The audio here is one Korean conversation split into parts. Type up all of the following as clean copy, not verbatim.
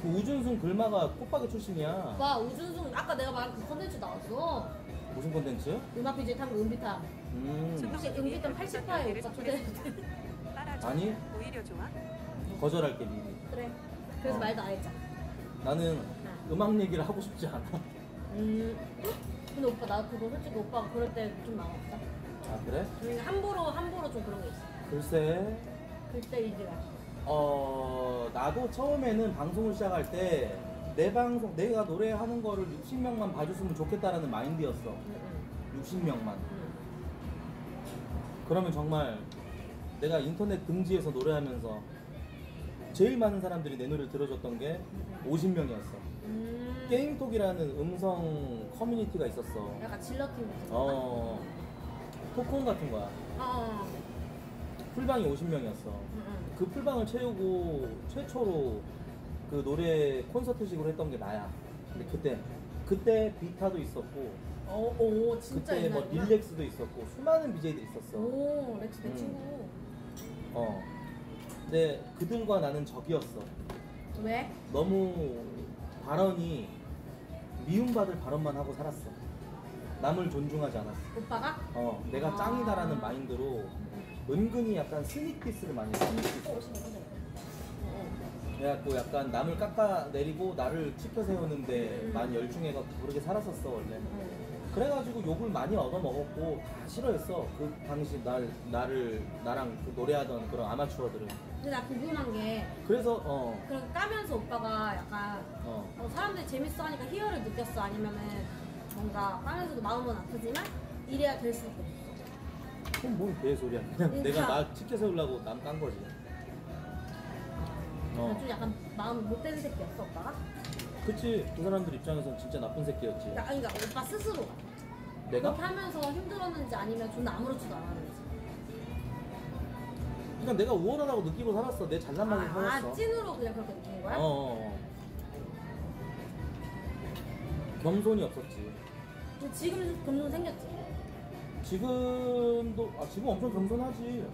그 우준승 글마가 꽃바게 출신이야. 와 우준승 아까 내가 말한 그 컨텐츠 나왔어. 무슨 콘텐츠? 음악 BJ 타면 은비타. 혹시 은비타 80화에 오빠 초대해도 돼? 아니 오히려 좋아? 거절할게 미리. 그래. 그래서 말도 안 했잖아. 나는 음악 얘기를 하고 싶지 않아. 근데 오빠 나 그거 솔직히 오빠가 그럴 때 좀 많았다. 아 그래? 함부로 좀 그런 게 있어. 글쎄 그때 이제 나도 처음에는 방송을 시작할 때 내 방송 내가 노래하는 거를 60명만 봐줬으면 좋겠다라는 마인드였어. 60명만. 그러면 정말 내가 인터넷 금지에서 노래하면서 제일 많은 사람들이 내 노래를 들어줬던 게 50명이었어. 게임톡이라는 음성 커뮤니티가 있었어. 약간 질러팀 같은 거. 토크온 같은 거야. 풀방이 50명이었어. 그 풀방을 채우고 최초로 그 노래 콘서트식으로 했던 게 나야. 근데 그때 비타도 있었고, 오 진짜 그때 뭐 옛날이구나. 릴렉스도 있었고 수많은 BJ들이 있었어. 오 렉스 내 친구. 근데 그들과 나는 적이었어. 왜? 너무 발언이 미움받을 발언만 하고 살았어. 남을 존중하지 않았어. 오빠가? 내가 짱이다라는 마인드로 은근히 약간 스닉 디스를 많이 했어. 그래갖고 약간 남을 깎아내리고 나를 치켜 세우는데 많이 열중해가 그렇게 살았었어 원래. 그래가지고 욕을 많이 얻어먹었고 다 싫어했어. 그 당시 나랑 그 노래하던 그런 아마추어들은. 근데 나 궁금한 게 그래서 그럼 까면서 오빠가 약간 사람들이 재밌어 하니까 희열을 느꼈어? 아니면은 뭔가 까면서도 마음은 아프지만 이래야 될 수도 없어? 그럼 뭔 개소리야. 그냥 내가 나 치켜 세우려고 남 깐 거지. 좀 약간 마음 못된 새끼였어 오빠가? 그치. 그 사람들 입장에선 진짜 나쁜 새끼였지. 그러니까 오빠 스스로 내가? 그렇게 하면서 힘들었는지 아니면 존나 아무렇지도 않았는지. 그러니까 내가 우월하다고 느끼고 살았어. 내 잘난 맛을 살았어. 찐으로 그냥 그렇게 느낀 거야? 겸손이 없었지. 근데 지금 금손 생겼지? 지금 엄청 겸손하지.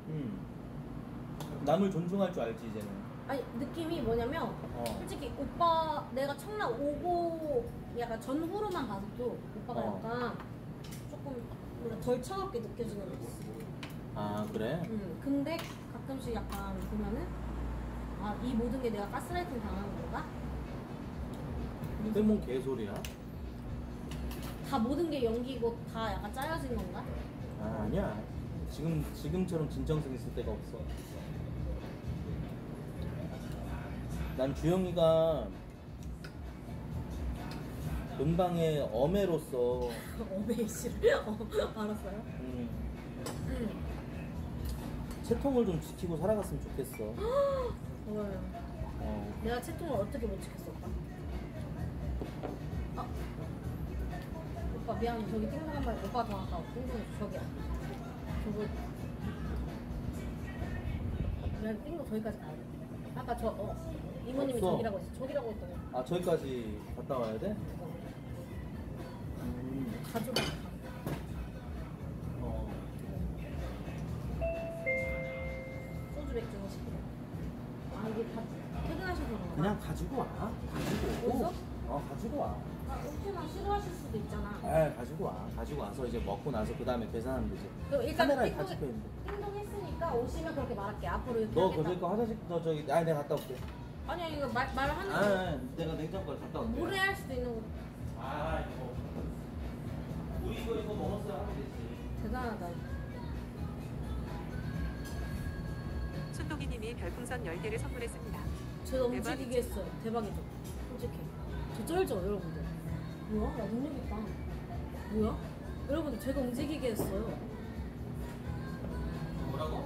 남을 존중할 줄 알지 이제는. 아니 느낌이 뭐냐면 솔직히 오빠 내가 청라 오고 약간 전후로만 봐도 오빠가 약간 조금 뭔가 덜 차갑게 느껴지는 게 있어. 아 그래? 근데 가끔씩 약간 보면은 이 모든 게 내가 가스라이팅 당하는 건가? 근데 뭔 개소리야? 다 모든 게 연기고 다 약간 짜여진 건가? 아니야. 지금처럼 진정성 있을 때가 없어. 난 주영이가 음방의 어매로서 어메이씨를 알았어요? 채통을 좀 지키고 살아갔으면 좋겠어. 뭐요? 내가 채통을 어떻게 못 지켰어 오빠? 오빠 미안해 저기 띵동 한 말 오빠 더 가까워. 띵동이 저기야. 저거 미안 띵동 저기까지 가야 돼. 아까 이모님이 없어. 저기라고 했어. 저기라고 했더니 아 저기까지 갔다 와야 돼? 가족. 소주 맥주 시키고. 이게 다 퇴근하셔서 그런가? 그냥 가지고 와. 가지고 오고. 어디서? 가지고 와. 혹시나 싫어하실 수도 있잖아. 가지고 와. 가지고 와서 이제 먹고 나서 그 다음에 계산하면 되지. 그럼 일단 카메라에 다 찍혀 있는데. 띵동 했으니까 오시면 그렇게 말할게. 앞으로 이렇게 너 하겠다. 거기 거 화장실 저기 내가 갔다 올게. 아니야 이거 말하는 거 내가 냉장고에 갔다 올게. 무례할 수도 있는 거. 이거 우리 이거 먹었어야 하면 되지. 대단하다. 춘동이님이 별풍선 10개를 선물했습니다. 제가 움직이게 했어요. 대박이죠. 솔직히. 저 쩔죠 여러분들. 뭐야? 나 능력 있다. 뭐야? 여러분들 제가 움직이게 했어요. 뭐라고?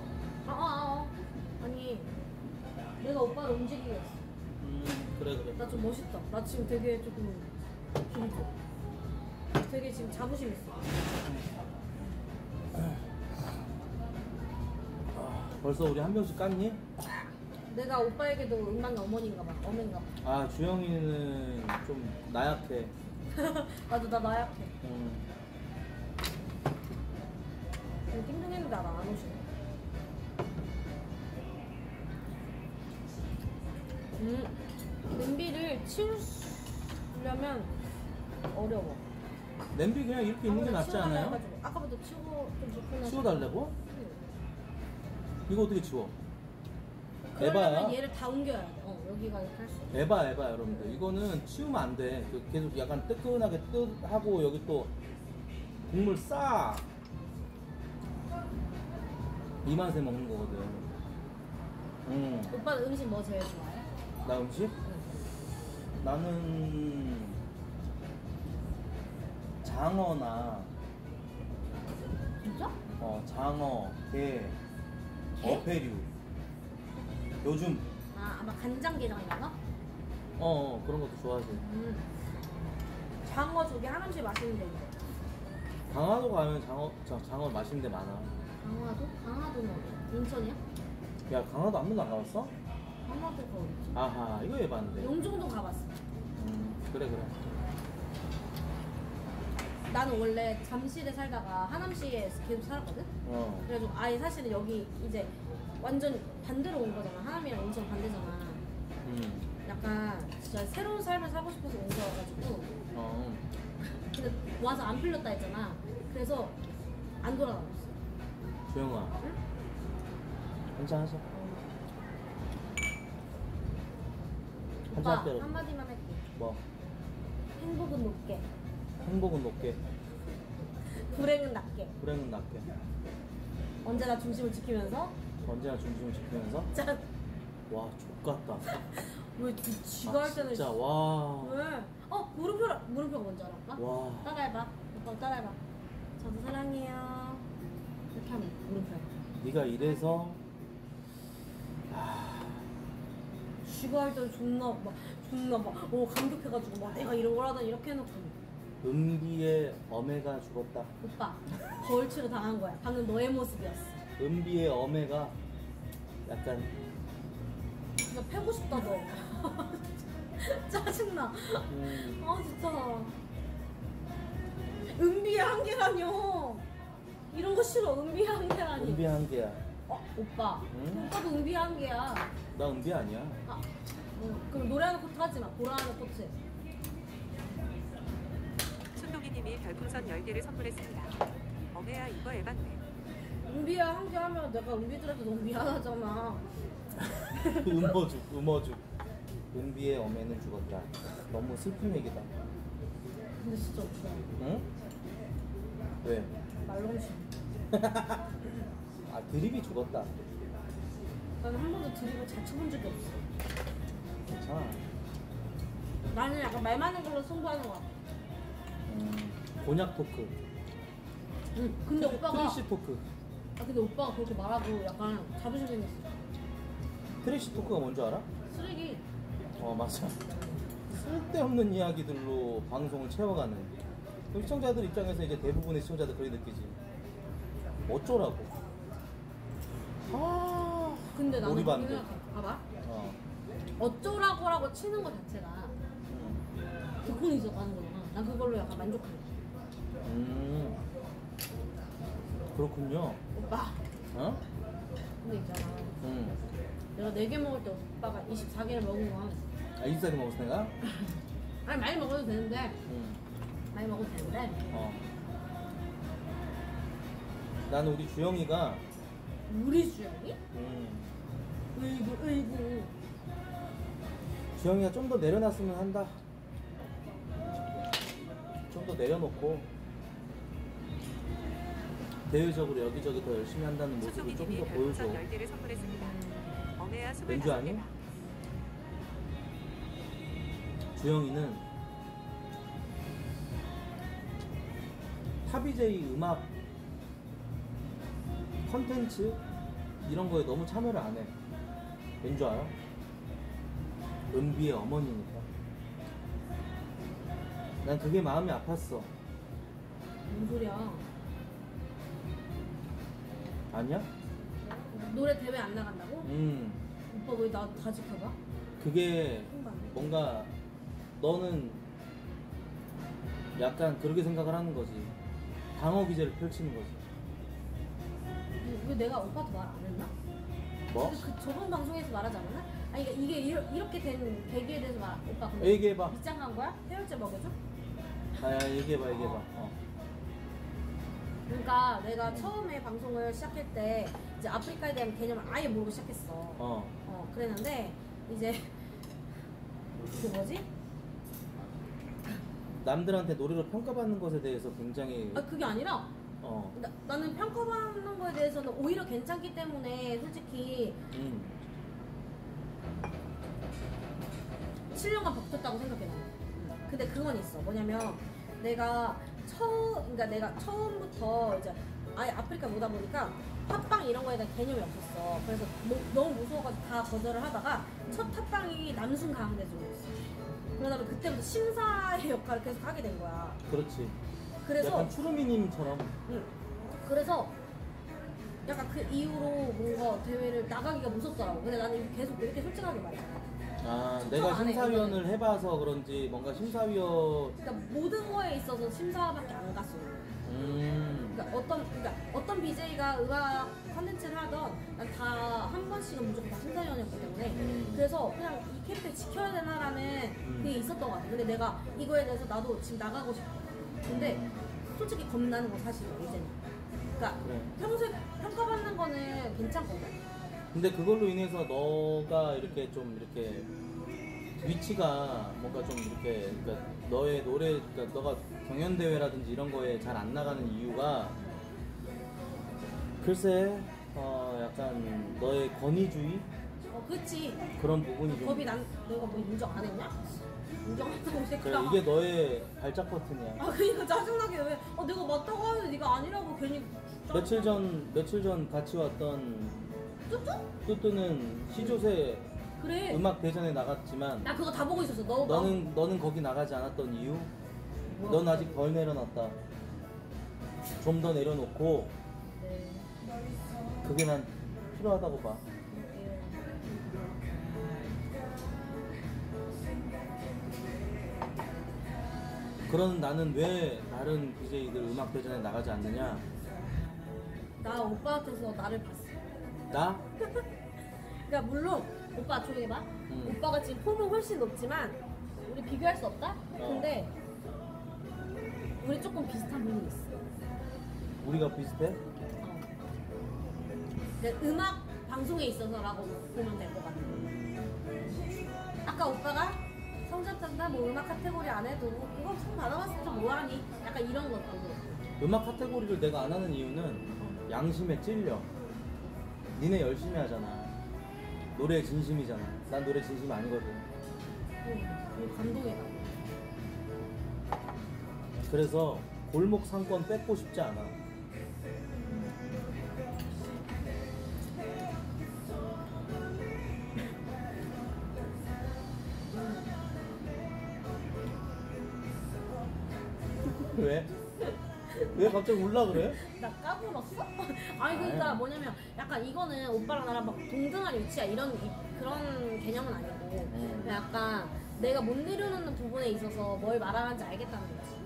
아니 내가 오빠를 움직이게 했어. 그래. 나 좀 멋있다. 나 지금 되게 조금 기분 좋아. 되게 지금 자부심 있어. 벌써 우리 한 병씩 깠니? 내가 오빠에게도 음방의 어머니인가 봐. 어머니인가 봐. 주영이는 좀 나약해. 나도 나 나약해. 띵동했는데 안 오시네. 냄비 냄비를 치우려면 어려워. 냄비 그냥 이렇게 있는 게 낫지 치워달라 않아요? 해가지고. 아까부터 치우고 좀 불편해서. 치워달라고? 응. 이거 어떻게 치워? 그러려면 에바야? 얘를 다 옮겨야 돼. 여기가 이렇게 할 수 있어. 에바 여러분들. 이거는 치우면 안 돼. 계속 약간 뜨끈하게 하고 여기 또 국물 싹 이 맛에 먹는 거거든. 오빠는 음식 뭐 제일 좋아해? 나 음식? 응. 나는 장어나 진짜? 장어, 게, 게? 어패류. 요즘 아마 간장게장인가? 그런 것도 좋아하지. 장어 저기 하남시에 맛있는 데 있는데. 강화도 가면 장어 맛있는 데 많아. 강화도? 강화도는 어디? 인천이야? 야, 강화도 한 번도 안 가봤어? 강화도가 어디지? 아하, 이거 해봤는데. 용종도 가봤어. 그래. 나는 원래 잠실에 살다가 하남시에 계속 살았거든? 그래가지고 아예 사실은 여기 이제 완전 반대로 온 거잖아. 하남이랑 인천 반대잖아. 약간 진짜 새로운 삶을 살고 싶어서 온 거여가지고. 근데 와서 안 풀렸다 했잖아. 그래서 안 돌아다녔어. 조영아. 응? 한잔하자. 오빠 한잔 때려. 한마디만 할게. 뭐? 행복은 높게, 행복은 높게, 불행은 낮게. 불행은 낮게. 언제나 중심을 지키면서. 언제나 중심을 지키면서. 짠. 와, 족같다. 왜 지가 할 때는. 진짜, 와. 왜? 물음표가 뭔지 알아? 와. 따라해봐. 오빠 따라해봐. 저도 사랑해요. 이렇게 하면 물음표야. 네가 이래서 쥐가 할 때는 존나 감격해가지고 막 내가 이런 걸 하다니 이렇게 해놓고. 은비의 어메가 죽었다. 오빠 거울치로 당한 거야. 방금 너의 모습이었어. 은비의 어메가 약간 진짜 패고 싶다 너. 짜증나. 아 진짜. 은비의 한계라뇨. 이런 거 싫어. 은비의 한계라니. 은비 한계야. 오빠. 응? 오빠도 은비의 한계야. 나 은비 아니야. 그럼 노래하는 코트 하지 마. 보라하는 코트. 순동이님이 별풍선 10개를 선물했습니다. 어메야 이거 에반데. 은비야 한개 하면 내가 은비들한테 너무 미안하잖아. 음어죽. 은비의 어메는 죽었다. 너무 슬픈 얘기다. 근데 진짜 없어. 응? 왜? 말롱신. 드립이 죽었다. 나는 한 번도 드립을 잘 쳐본 적이 없어. 괜찮아. 나는 약간 말 많은 걸로 승부하는 거 같아. 곤약 토크. 응. 근데 오빠가. 트래시 토크. 근데 오빠가 그렇게 말하고 약간 자부심 생겼어. 트래시 토크가 뭔지 알아? 쓰레기. 맞아. 쓸데없는 이야기들로 방송을 채워가는. 시청자들 입장에서 이제 대부분의 시청자들 그렇게 느끼지. 어쩌라고. 근데 나는 몰입 안 그렇게 돼. 생각해. 봐봐. 어쩌라고라고 치는 거 자체가 듣고는 있었다는 거잖아. 난 그걸로 약간 만족해. 그렇군요. 오빠. 근데 있잖아. 내가 4개 먹을 때 오빠가 24개를 먹은 건. 24개 먹었어 내가? 아니 많이 먹어도 되는데. 많이 먹어도 되는데. 나는 우리 주영이가 우리 주영이? 으이구. 주영이가 좀 더 내려놨으면 한다. 좀 더 내려놓고 대외적으로 여기저기 더 열심히 한다는 모습을 좀 순동이님이 더 보여줘. 별풍선 10개를 선물했습니다. 어메야 왠지 아니? 25개다. 주영이는 탑이제이 음악 컨텐츠 이런 거에 너무 참여를 안 해. 왠지 알아? 은비의 어머니니까. 난 그게 마음이 아팠어. 뭔 소리야? 아니야? 노래 대회 안 나간다고? 오빠 왜 나 다 지켜봐? 그게 뭔가 너는 약간 그렇게 생각을 하는 거지. 방어 기제를 펼치는 거지. 왜 내가 오빠한테 말 안 했나? 뭐? 근데 저번 방송에서 말하지 않았나? 아니 그러니까 이게 이렇게 된 계기에 대해서 말 오빠 근데 얘기해봐. 밑장간 거야? 해열제 먹여줘? 아, 얘기해봐. 그러니까 내가 처음에 방송을 시작할 때 이제 아프리카에 대한 개념을 아예 모르고 시작했어. 그랬는데 이제 그 뭐지? 남들한테 노래로 평가받는 것에 대해서 굉장히 아 그게 아니라 나는 평가받는 거에 대해서는 오히려 괜찮기 때문에 솔직히 7년간 버텼다고 생각해 나는. 근데 그건 있어. 뭐냐면 내가 처음부터 이제 아예 아프리카 오다 보니까 탑방 이런 거에 대한 개념이 없었어. 그래서 너무 무서워가지고 다 거절을 하다가 첫 탑방이 남순 강대중이었어. 그러다 보니 그때부터 심사의 역할을 계속 하게 된 거야. 그렇지. 그래서 약간 추루미님처럼. 응. 그래서 약간 그 이후로 뭔가 대회를 나가기가 무섭더라고. 근데 나는 계속 이렇게 솔직하게 말했잖아. 아, 내가 안 해, 심사위원을 이거는. 해봐서 그런지 뭔가 심사위원. 그러니까 모든 거에 있어서 심사밖에 안 갔어. 그러니까 어떤 BJ가 음악 컨텐츠를 하던 난 다 한 번씩은 무조건 다 심사위원이었기 때문에 그래서 그냥 이 캐릭터 지켜야 되나라는 그게 있었던 것 같아. 근데 내가 이거에 대해서 나도 지금 나가고 싶어. 근데 솔직히 겁나는 건 사실이야 이제는. 그러니까 그래. 평소에 평가받는 거는 괜찮거든. 근데 그걸로 인해서 너가 이렇게 좀 이렇게 위치가 뭔가 좀 이렇게 그러니까 너의 노래 그러니까 너가 경연대회라든지 이런 거에 잘 안 나가는 이유가 글쎄 약간 너의 권위주의 그치. 그런 부분이 좀 법이 내가 뭐 인정 안 했냐? 인정했다고 그래, 새끼야. 이게 너의 발작 버튼이야. 아 그러니까 짜증나게 왜 내가 맞다고 하는데 네가 아니라고 괜히 며칠 전 같이 왔던 뚜뚜? 뚜뚜는 시조새 그래. 음악 대전에 나갔지만 나 그거 다 보고 있었어. 너는 거기 나가지 않았던 이유? 넌 아직 덜 내려놨다. 좀 더 내려놓고 네. 그게 난 필요하다고 봐. 그런 나는 왜 다른 BJ들 음악 대전에 나가지 않느냐? 나 오빠한테서 나를 봤어. 나? 그러니까 물론 오빠 조용히 봐. 오빠가 지금 폼은 훨씬 높지만 우리 비교할 수 없다. 근데 우리 조금 비슷한 부분이 있어. 우리가 비슷해? 근데 음악 방송에 있어서라고 보면 될 것 같아. 아까 오빠가 성적단다 뭐 음악 카테고리 안 해도 그거 상 받아봤을 때 뭐하니? 약간 이런 것도. 음악 카테고리를 내가 안 하는 이유는 양심에 찔려. 니네 열심히 하잖아. 노래에 진심이잖아. 난 노래 진심 아니거든. 감동이다. 그래서 골목 상권 뺏고 싶지 않아. 왜? 왜 갑자기 울라 그래? 나 까불었어? 아니 그러니까 아유. 뭐냐면 약간 이거는 오빠랑 나랑 막 동등한 위치야 그런 개념은 아니고 그냥 약간 내가 못 내려놓는 부분에 있어서 뭘 말하는지 알겠다는 거지.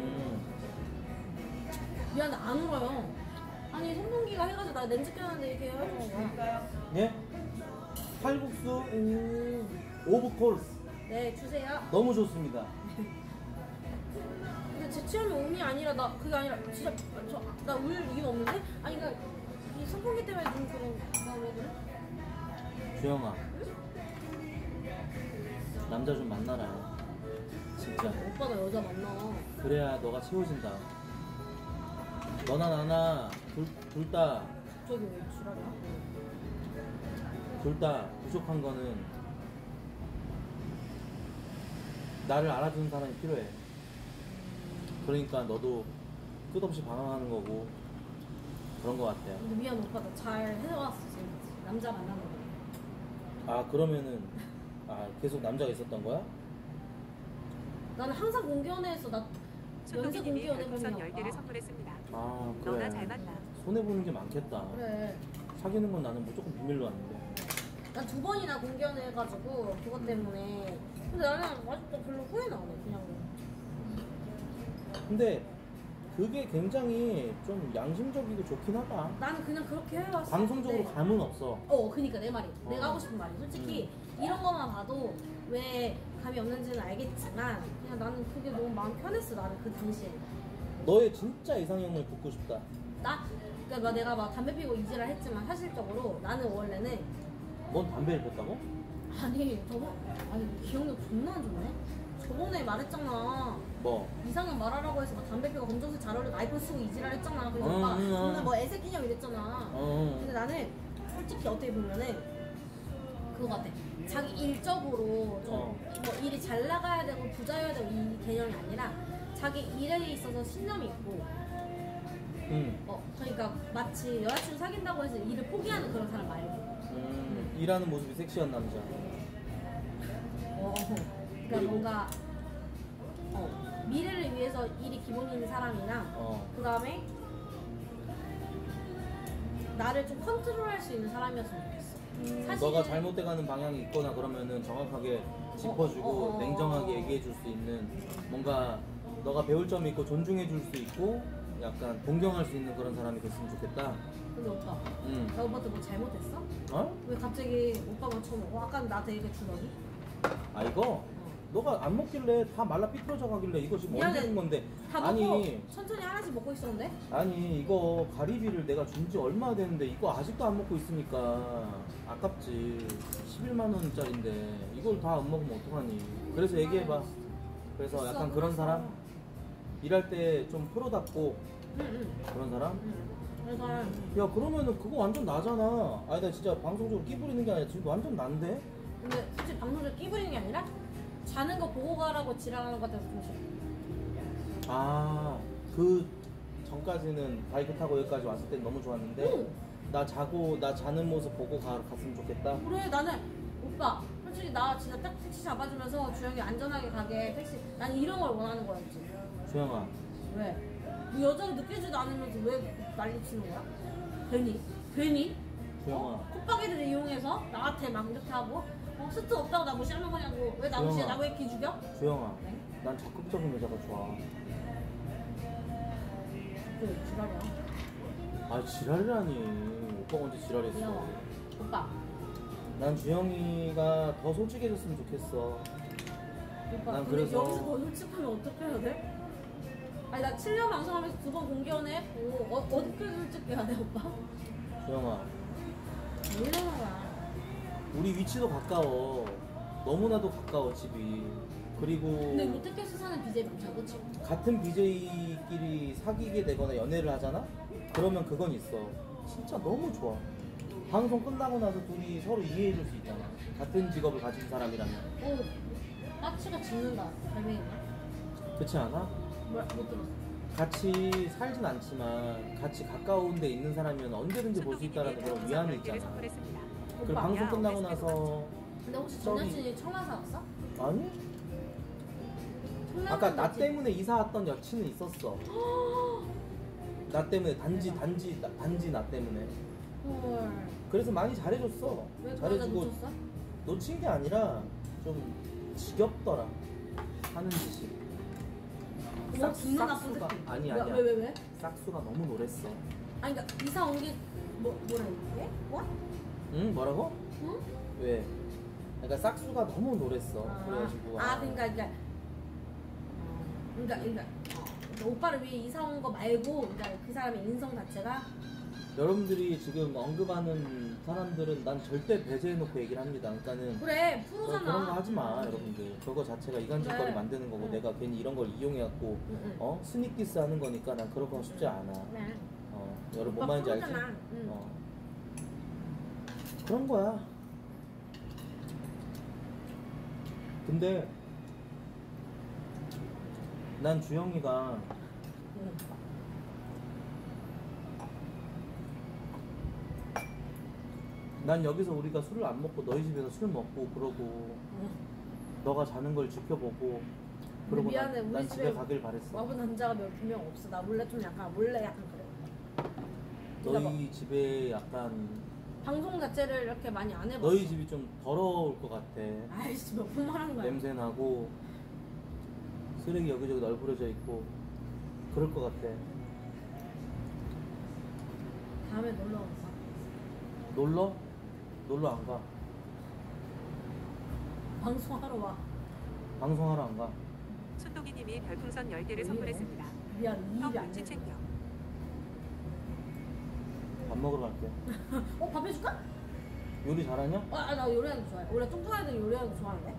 미안해 안 울어요. 아니 송동기가 해가지고 나 렌즈 껴놨는데 이렇게 해주는 거야. 예? 칼국수 오브 콜스 네 주세요. 너무 좋습니다. 근데 제 취향이 운이 아니라 그게 아니라 진짜 나 울 이유 없는데? 아니 그러니까 이 송동기 때문에 좀 그런 나왜 그래? 주영아 남자 좀 만나라. 진짜 오빠가 여자 만나. 그래야 너가 채워진다. 너나 나나 둘 다 저기 왜 지랄이야? 둘 다 부족한 거는 나를 알아주는 사람이 필요해. 그러니까 너도 끝없이 방황하는 거고 그런 거 같아요. 근데 미안 오빠 나 잘 해왔어 지금 남자 만나는 거. 아 그러면은 계속 남자가 있었던 거야? 나는 항상 공개연애에서 나 연세 손동희님이 공개연애 별풍선 보면 10개를 선물했습니다. 아 너나 그래. 잘 만나. 손해 보는 게 많겠다. 그래. 사귀는 건 나는 무조건 비밀로 하는데. 난 2번이나 공개연애 해가지고 그것 때문에. 근데 나는 아직도 별로 후회는 안 해. 그냥. 근데 그게 굉장히 좀 양심적이고 좋긴 하다. 나는 그냥 그렇게 해왔어. 방송적으로 근데- 감은 없어. 그니까 내 말이. 내가 하고 싶은 말이. 솔직히 이런 것만 봐도 왜 감이 없는지는 알겠지만 그냥 나는 그게 너무 마음 편했어. 나는 그 당시에 너의 진짜 이상형을 듣고 싶다. 그러니까 내가 막 담배 피고 이지랄 했지만 사실적으로 나는 원래는 넌 담배를 폈다고? 아니 기억력 존나 안 좋네. 저번에 말했잖아. 뭐? 이상형 말하라고 해서 막 담배 피고 검정색 잘 어울리고 아이폰 쓰고 이지랄 했잖아. 그래서 오빠 존나 뭐 애새끼냐고 이랬잖아. 근데 나는 솔직히 어떻게 보면은 그거 같아. 자기 일적으로 좀 뭐 일이 잘 나가야 되고 부자여야 되고 이 개념이 아니라 자기 일에 있어서 신념이 있고 그러니까 마치 여자친구 사귄다고 해서 일을 포기하는 그런 사람 말고 일하는 모습이 섹시한 남자. 그러니까 뭔가 미래를 위해서 일이 기본인 사람이랑 그 다음에 나를 좀 컨트롤할 수 있는 사람이었으면 좋겠어. 너가 잘못돼가는 방향이 있거나 그러면은 정확하게 짚어주고 냉정하게 얘기해줄 수 있는 뭔가 너가 배울 점이 있고 존중해줄 수 있고 약간 동경할 수 있는 그런 사람이 됐으면 좋겠다. 근데 오빠, 나 오빠한테 뭐 잘못했어? 어? 왜 갑자기 오빠가 처먹어? 아까 나한테 이거 주더니? 아 이거? 너가 안 먹길래 다 말라 삐뚤어져 가길래 이거 지금 미안해. 언제 준 건데? 다 먹고 천천히 하나씩 먹고 있었는데? 아니 이거 가리비를 내가 준 지 얼마 됐는데 이거 아직도 안 먹고 있으니까 아깝지. 11만 원짜리인데 이걸 다 안 먹으면 어떡하니. 그래서 얘기해봐. 그래서 됐어, 약간 그런 끊었어. 사람? 일할 때 좀 프로답고 그런 사람? 그래서 야 그러면은 그거 완전 나잖아. 아니 나 진짜 방송적으로 끼부리는 게 아니라 지금 완전 난데? 근데 솔직히 방송을 끼부리는 게 아니라 자는 거 보고 가라고 지랄하는 것 같아서 좀 싫어. 아, 그 전까지는 바이크 타고 여기까지 왔을 땐 너무 좋았는데 나 자는 모습 보고 갔으면 좋겠다. 그래 나는 오빠 솔직히 나 진짜 딱 택시 잡아주면서 주영이 안전하게 가게 택시 난 이런 걸 원하는 거였지. 주영아, 왜? 뭐 여자가 느끼지도 않으면서 왜 난리치는 거야? 괜히? 주영아. 콧바퀴를 이용해서 나한테 막 이렇게 하고 스트 없다고 나 무시하는 거냐고. 왜 나 무시해? 나 왜 기 죽여? 주영아, 네? 난 적극적인 여자가 좋아. 그 지랄이야. 아 지랄이라니. 오빠가 언제 지랄했어? 귀여워. 오빠 난 주영이가 더 솔직해졌으면 좋겠어. 오빠 난 근데 그래서- 여기서 더 솔직하면 어떻게 해야 돼? 아니 나 7년 방송하면서 2번 공개연애 했고 어떻게 솔직해야 돼 오빠? 주영아, 왜 이러는 거야? 우리 위치도 가까워. 너무나도 가까워 집이. 그리고 근데 롯데캐스 사는 BJ 많잖아 그치? 같은 BJ끼리 사귀게 되거나 연애를 하잖아? 그러면 그건 있어. 진짜 너무 좋아. 방송 끝나고 나서 둘이 서로 이해해줄 수 있잖아. 같은 직업을 가진 사람이라면. 오 까치가 짖는다 갈매기가 그렇지 않아? 못 들었어. 같이 살진 않지만 같이 가까운 데 있는 사람이면 언제든지 볼 수 있다는 그런 위안이 있잖아. 그리고 오빠, 방송 끝나고 나서 근데 혹시 전 여친이 청라사 왔어? 아니? 청라사 아까 나 왔지? 때문에 이사 왔던 여친은 있었어. 나 때문에 단지 나 때문에. 헐. 그래서 많이 잘해줬어. 왜 그러다 잘해주고 놓쳤어? 놓친 게 아니라 좀 지겹더라. 하는 짓이. 와 존나 나쁜 싹수가 새끼. 아니 왜, 아니야. 왜? 싹수가 너무 노랬어. 아니 그러니까 이사 온 게 뭐라 이게? 뭐? 응? 뭐라고? 응? 왜? 그러니까 싹수가 너무 노랬어. 그래가지고 그러니까 오빠를 위해 이사 온 거 말고 그러니까 그 사람의 인성 자체가 여러분들이 지금 언급하는 사람들은 난 절대 배제해놓고 얘기를 합니다. 그러니까는 그래 프로잖아. 그런 거 하지 마, 여러분들. 그거 자체가 이간질거리 그래. 만드는 거고 응. 내가 괜히 이런 걸 이용해갖고 응. 스닉 디스 하는 거니까 난 그런 거 쉽지 않아. 그래. 여러분 오빠 뭔 말인지 알지? 프로잖아. 응. 그런 거야. 근데 난 주영이가 응. 난 여기서 우리가 술을 안 먹고 너희 집에서 술 먹고 그러고 응. 너가 자는 걸 지켜보고 그러고 미안해, 우리 난 집에 집에 가길 바랬어. 와본 남자가 몇 명 없어. 나 몰래 약간 그래. 너희 집에 약간 방송 자체를 이렇게 많이 안 해봤어. 너희 집이 좀 더러울 것 같아. 아이씨 몇 번 말하는 거야. 냄새 나고 쓰레기 여기저기 널브러져 있고 그럴 것 같아. 다음에 놀러 온다. 놀러? 놀러 안 가. 방송하러 와. 방송하러 안 가. 순독이님이 별풍선 10개를 선물했습니다. 미안, 형 이입이 안 눈치 돼. 챙겨. 밥 먹으러 갈게. 밥 해줄까? 요리 잘하냐? 나 요리하는 거 좋아해. 원래 뚱뚱한 애들 요리하는 거 좋아하는데.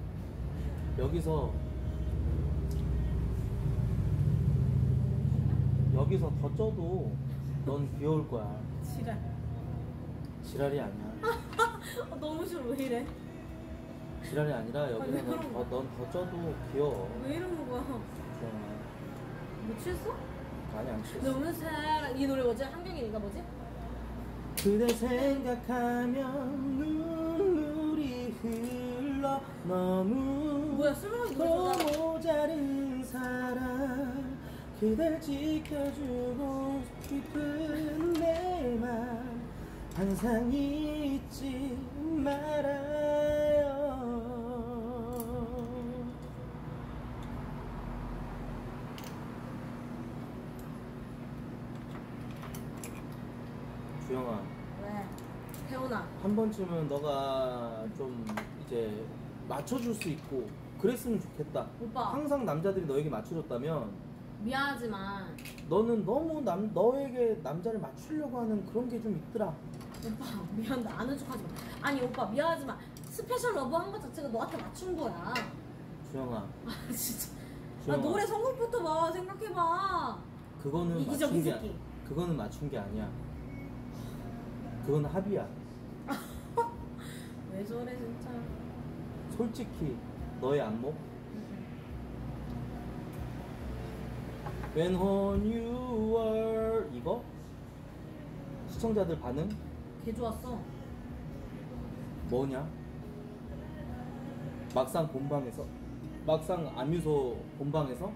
여기서 더 쪄도 넌 귀여울 거야. 지랄. 지랄이 아니야. 너무 싫어. 왜 이래? 지랄이 아니라 왜 여기서는 그런 거야? 넌 더 쪄도 귀여워. 왜 이러는 거야? 주영아. 뭐 취했어? 아니 안 취했어. 너무 사랑. 이 노래 뭐지? 한경인가 뭐지? 그대 생각하면 눈물이 흘러 너무 뭐야, 술 먹어서 노래 좋아하잖아. 모자른 사랑 그댈 지켜주고 싶은 내 맘 항상 잊지 말아요. 주영아, 왜? 태훈아. 한 번쯤은 너가 좀 이제 맞춰줄 수 있고 그랬으면 좋겠다. 오빠. 항상 남자들이 너에게 맞춰줬다면 미안하지만 너는 너무 너에게 남자를 맞추려고 하는 그런 게 좀 있더라. 오빠 미안한데 아는 척하지 마. 아니 오빠 미안하지만 스페셜 러브 한 것 자체가 너한테 맞춘 거야. 주영아, 아 진짜. 주영아. 노래 선곡부터 봐. 생각해봐. 그거는 이기적 맞춘 게 이새끼. 그거는 맞춘 게 아니야. 그건 합의야. 왜 저래 진짜. 솔직히 너의 안목. When on you were 이거 시청자들 반응 개 좋았어. 뭐냐? 막상 본방에서 막상 안뮤소 본방에서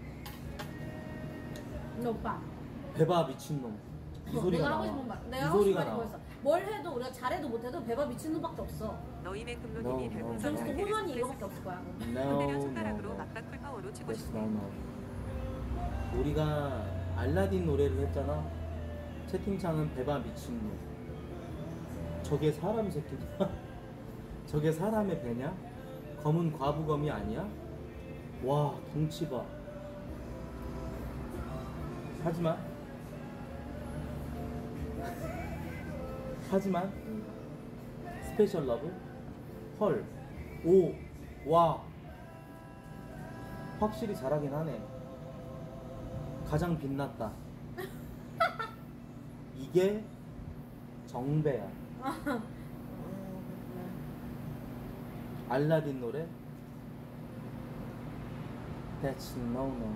근데 오빠. 배바 미친놈 이 소리가 내가 나와. 하고 싶은 말. 이 내가 하고 싶은 소리가 말이 나와. 뭐였어? 뭘 해도 우리가 잘해도 못해도 배바 미친놈밖에 없어. 너희맨 No, 금노님이 no. 별풍선 점수 10개를 홈런이 이거밖에 선물했습니다. 없을 거야. No, 흔들려 손가락으로 no. 막박 풀파워로 치고 Yes, 싶어. no, no. 우리가 알라딘 노래를 했잖아. 채팅창은 배바 미친놈. 저게 사람 새끼냐? 저게 사람의 배냐? 검은 과부검이 아니야? 와 덩치 봐. 하지만 스페셜 러브 헐 오 와 확실히 잘하긴 하네. 가장 빛났다. 이게 정배야. 알라딘 노래 That's no no.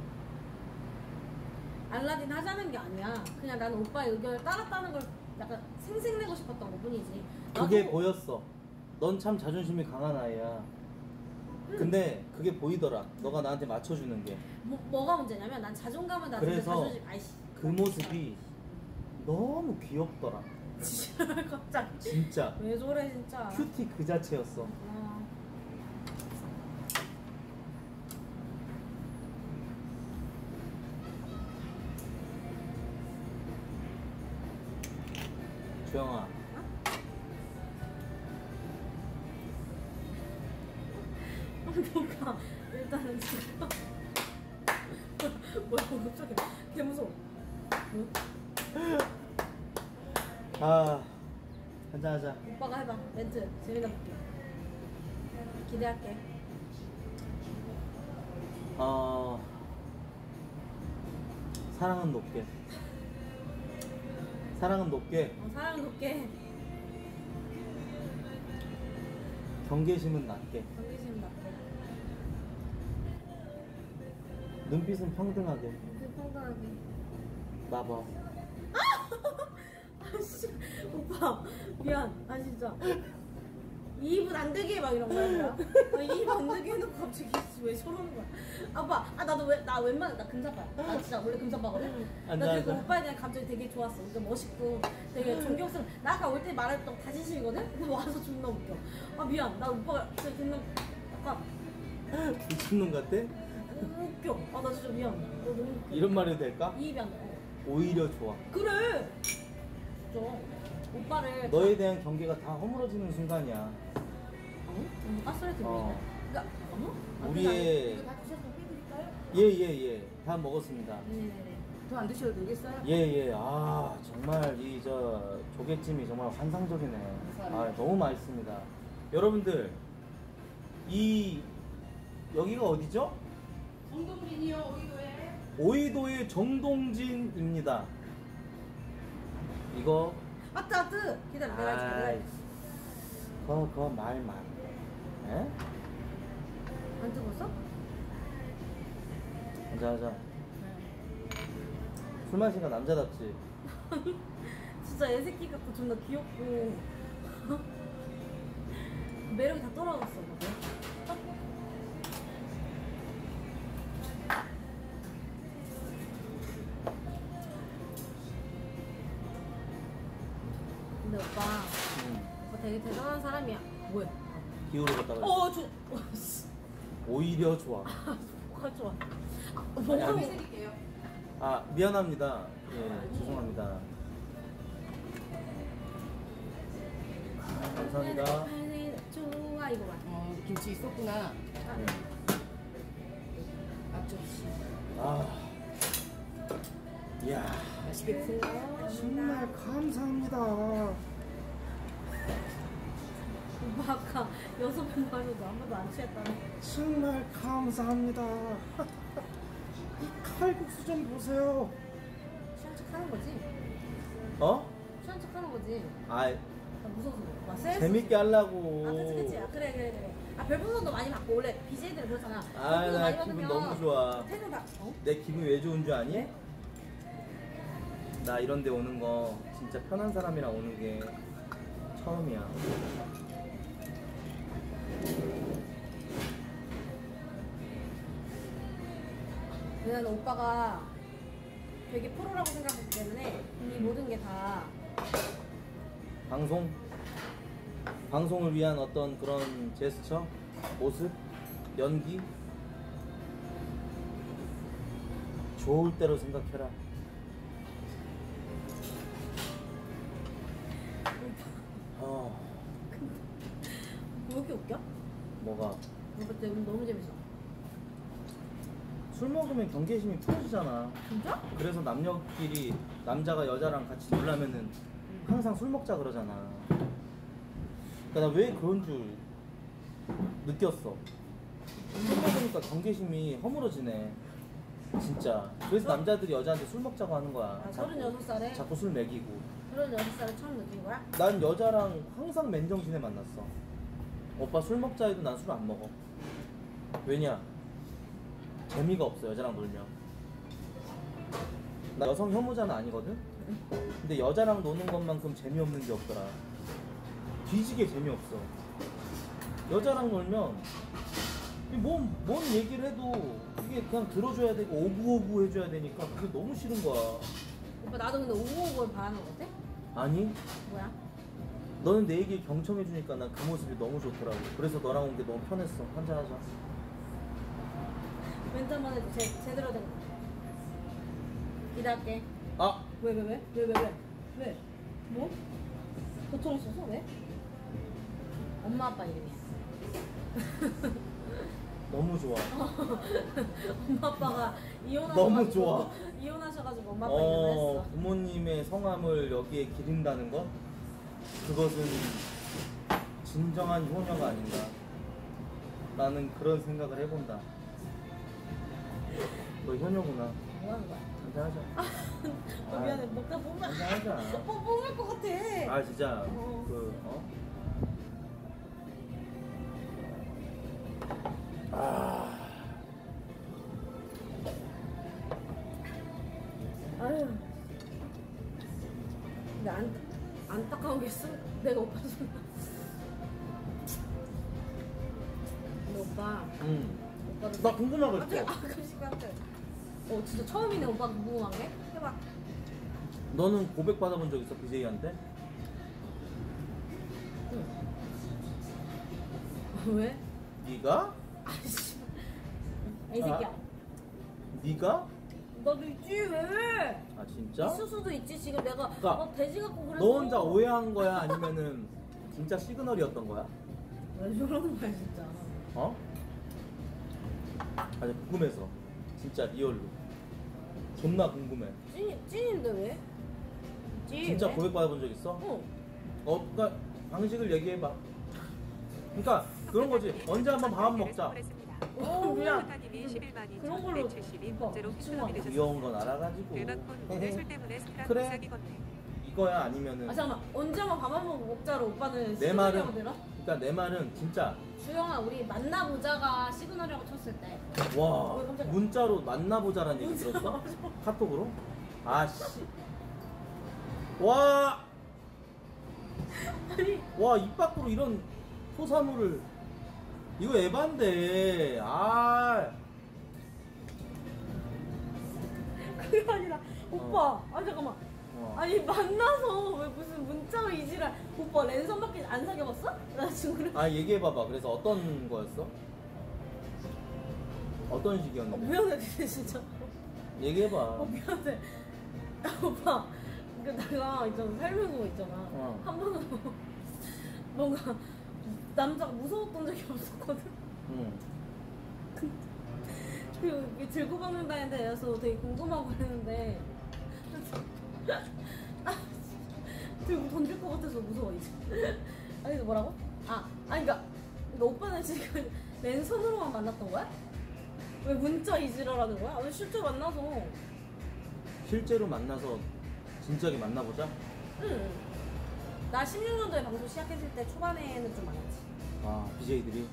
알라딘 하자는 게 아니야. 그냥 나는 오빠의 의견을 따랐다는 걸 약간 생색내고 싶었던 것 뿐이지. 그게 나도- 보였어. 넌 참 자존심이 강한 아이야. 근데 그게 보이더라. 너가 나한테 맞춰주는 게. 뭐가 문제냐면 난 자존감은 나한테 그래서 자존심. 아이씨. 그 모습이 너무 귀엽더라. 진짜 갑자기. 진짜 왜 저래 진짜. 큐티 그 자체였어. 아, 주영아, 뭔가 일단은 지금 뭐야 갑자기 개 무서워. 뭐? 아 한잔하자. 오빠가 해봐 멘트 재미나 볼게. 기대할게. 사랑은 높게. 사랑은 높게. 사랑 높게. 경계심은 낮게. 경계심 낮게. 눈빛은 평등하게. 그 평등하게. 나 봐. 아씨 오빠 미안. 아 진짜 이 입은 안 되게 막 이런 거야. 이 입 안 되게 해놓고 갑자기 왜 저러는 거야. 아빠 나도 나 웬만해 나 금사빠야. 나 진짜 원래 금사빠거든. 나 앉아, 그리고 앉아. 오빠에 대한 감정이 되게 좋았어. 그러니까 멋있고 되게 존경스러워. 나 아까 올 때 말했던 다진심이거든. 근데 와서 존나 웃겨. 아 미안. 나 오빠가 진짜 존나 약간 미친놈 같아? 너무 웃겨. 아 나 진짜 미안. 너 너무 웃겨. 이런 말 해도 될까? 이 입이 안 돼. 오히려 좋아. 그래. 진짜 오빠를 너에 대한 경계가 다 허물어지는 순간이야. 응? 가스라이트 어. 그러니까 우리의 이거 다 드셔서 해드릴까요? 예예예 다 먹었습니다. 네네네. 더 안 드셔도 되겠어요? 예예 아 정말 이 저 조개찜이 정말 환상적이네. 아 너무 맛있습니다. 여러분들 이 여기가 어디죠? 정동진이요, 오이도에. 오이도의 정동진입니다. 이거 아트 기다려 내가 아이 지금 그거 말만 에? 안 뜨거웠어? 자자 술 마시니까 남자답지. 진짜 애새끼 같고 존나 귀엽고 매력이 다 떨어졌어. 근데 오빠 되게 대단한 사람이야. 뭐야? 기울어졌다가 씨. 오히려 좋아. 뭐가 좋아? 아니, 뭐가 아니. 해드릴게요. 아 미안합니다. 예 죄송합니다. 감사합니다. 좋아 이거 봐. 김치 있었구나. 앞접시. 아 이야 맛있게 드세요. 정말 감사합니다. 오빠 아까 6번 마셔도 아무도 안 취했다네. 정말 감사합니다. 이 칼국수 좀 보세요. 취한 척 하는 거지? 어? 취한 척 하는 거지? 아 나 무서워서 그래. 와, 센스. 재밌게 하려고. 아 그치 그치. 아, 그래. 아 별풍선도 많이 받고 원래 BJ들은 그렇잖아. 아, 별풍선 나 많이 기분 받으면 너무 좋아. 태는 다 어? 내 기분이 왜 좋은 줄 아니? 네? 나 이런 데 오는 거 진짜 편한 사람이랑 오는 게 처음이야. 왜냐면 오빠가 되게 프로라고 생각하기 때문에 이 모든 게 다 방송을 위한 어떤 그런 제스처, 모습, 연기 좋을 대로 생각해라. 왜 이렇게 웃겨? 뭐가? 오빠 때문에 너무 재밌어. 술 먹으면 경계심이 풀어지잖아. 진짜? 그래서 남녀끼리 남자가 여자랑 같이 놀라면은 항상 술 먹자 그러잖아. 그러니까 나 왜 그런 줄 느꼈어. 술 먹으니까 경계심이 허물어지네. 진짜. 그래서 남자들이 여자한테 술 먹자고 하는 거야. 아, 36살에? 자꾸 술 먹이고. 36살에 처음 느낀 거야? 난 여자랑 항상 맨정신에 만났어. 오빠 술 먹자 해도 난 술 안 먹어. 왜냐? 재미가 없어 여자랑 놀면. 나 여성 혐오자는 아니거든? 근데 여자랑 노는 것만큼 재미없는 게 없더라. 뒤지게 재미없어. 여자랑 놀면 뭔 얘기를 해도 이게 그냥 들어줘야 되고 오구오구 해줘야 되니까 그게 너무 싫은 거야. 오빠 나도 근데 오고오고를 바라는 거 같아? 아니? 뭐야? 너는 내 얘기 경청해주니까 난 그 모습이 너무 좋더라고. 그래서 너랑 온 게 너무 편했어. 한잔하자. 멘트 한번 해도 제대로 된 거. 기다릴게. 아! 왜? 뭐? 도토리 써서 왜? 엄마 아빠 이름이야. 너무 좋아. 엄마 아빠가 너무 좋아. 이혼하셔가지고 엄마 아빠 이름을 했어. 부모님의 성함을 여기에 기린다는 것? 그것은 진정한 효녀가 아닌가. 나는 그런 생각을 해본다. 너 효녀구나. 뭐 하는 거야? 한잔하자. 미안해. 먹다 보면 한잔하자. 뽕할 것 같아. 아 진짜 어. 아유. 근데 안타까운 게 있어? 내가 오빠 손. 근데 오빠. 오빠도 나 궁금한 거 있어. 깜찍깜찍. 진짜 처음이네 오빠 궁금한 게? 해봐. 너는 고백 받아본 적 있어 BJ한테? 왜? 네가? 아이씨. 이 새끼야. 네가? 나도 있지 왜? 아 진짜? 있을 수도 있지. 지금 내가 그러니까 돼지 갖고 그래서. 너 혼자 오해한 거야? 아니면은 진짜 시그널이었던 거야? 왜 저러는 거야 진짜. 어? 아니 궁금해서 진짜 리얼로 존나 궁금해. 찐인데 왜? 찐 진짜 왜? 고백 받아본 적 있어? 어. 그러니까 방식을 얘기해봐. 그러니까 그런 거지. 언제 한번 밥 먹자. 그냥 님이 11만이 그런 걸로 172 오빠 문제로 미친 휘둘러게 되셨습니다. 귀여운 건 알아가지고. 일반콘 오늘 술 때문에 스트라스 그래. 사기건네. 이거야 아니면은 아 잠깐만 언제 한번 밥 한번 먹자로 오빠는 내 말은 시그널이라고 들어? 그러니까 내 말은 진짜 주영아 우리 만나보자가 시그널이라고 쳤을 때 와 깜짝이야. 문자로 만나보자라는 얘기 문자로 들었어? 맞아. 카톡으로? 아씨 와! 아니 와 입 밖으로 이런 토사물을 이거 에반데 아 그게 아니라 오빠 아니 잠깐만 아니 만나서 왜 무슨 문자로 이지랄 오빠 랜선밖에 안 사귀어봤어? 나 지금 그래 아 얘기해봐봐. 그래서 어떤 거였어? 어떤 식이었는데? 미안해 근데 진짜 얘기해봐. 미안해 오빠 그 내가 있잖아 살면서 있잖아 어. 한 번도 뭔가 남자가 무서웠던 적이 없었거든 응. 그리고 이게 들고 가는다에 대해서 되게 궁금하고 그랬는데 들고 던질 것 같아서 무서워 이제. 아니 이거 뭐라고? 아니 그러니까 오빠는 지금 랜선으로만 만났던 거야? 왜 문자 이지라라는 거야? 왜 실제로 만나서? 실제로 만나서 진지하게 만나보자? 응. 나 16년도에 방송 시작했을 때 초반에는 좀 많았지. 아 BJ들이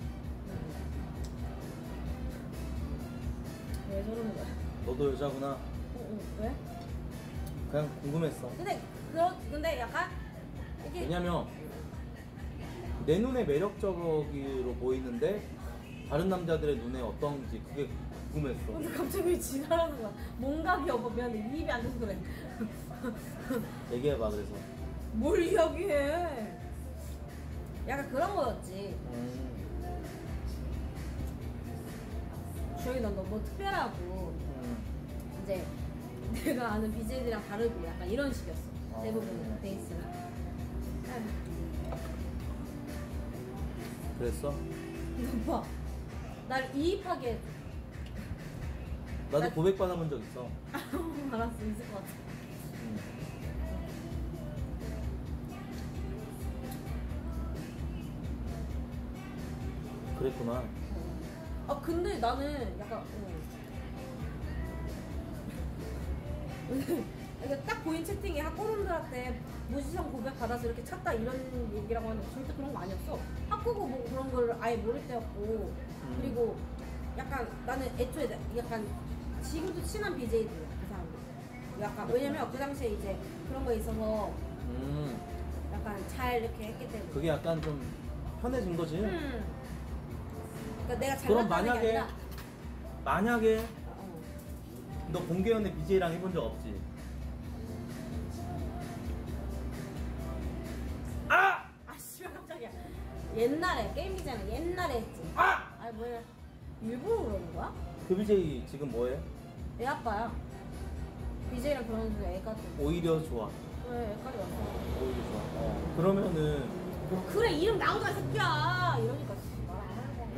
왜 저러는 거야? 너도 여자구나. 응, 왜? 그냥 궁금했어. 근데 약간 이게 왜냐면 내 눈에 매력적으로 보이는데 다른 남자들의 눈에 어떤지 그게 궁금했어. 근데 갑자기 왜 지랄하는 거야? 뭔가 오빠 미안해 입이 안 돼서 그래. 얘기해봐 그래서. 뭘 이야기해? 약간 그런 거였지. 주영이 넌 너무 특별하고 이제 내가 아는 BJ들이랑 다르고 약간 이런 식이었어. 대부분 베이스가. 그랬어? 근데 오빠 날 이입하게 해줘. 나도 고백 받아본 적 있어. 알았어 있을 것 같아. 그랬구나. 근데 나는 약간 그러니까 딱 보인 채팅에 학고놈들한테 무지성 고백 받아서 이렇게 찾다 이런 얘기라고 하는데 절대 그런 거 아니었어. 학고고 뭐 그런 걸 아예 모를 때였고 그리고 약간 나는 애초에 약간 지금도 친한 BJ들이야 그 사람들. 약간 왜냐면 그 당시에 이제 그런 거에 있어서 약간 잘 이렇게 했기 때문에. 그게 약간 좀 편해진 거지. 그러니까 내가 그럼 잘났다는 게 아니라 만약에 너 공개연애 BJ랑 해본 적 없지? 아! 씨발 깜짝이야. 옛날에 게임이잖아. 옛날에 했지. 아니 뭐야? 일부러 그러는 거야? 그 BJ 지금 뭐해? 애 아빠야. BJ랑 결혼해서 애까지. 오히려 좋아. 왜 애까지 왔어? 오히려 좋아. 그러면은 그래 이름 나오자 새끼야. 이러니까 말 안 하는 거야.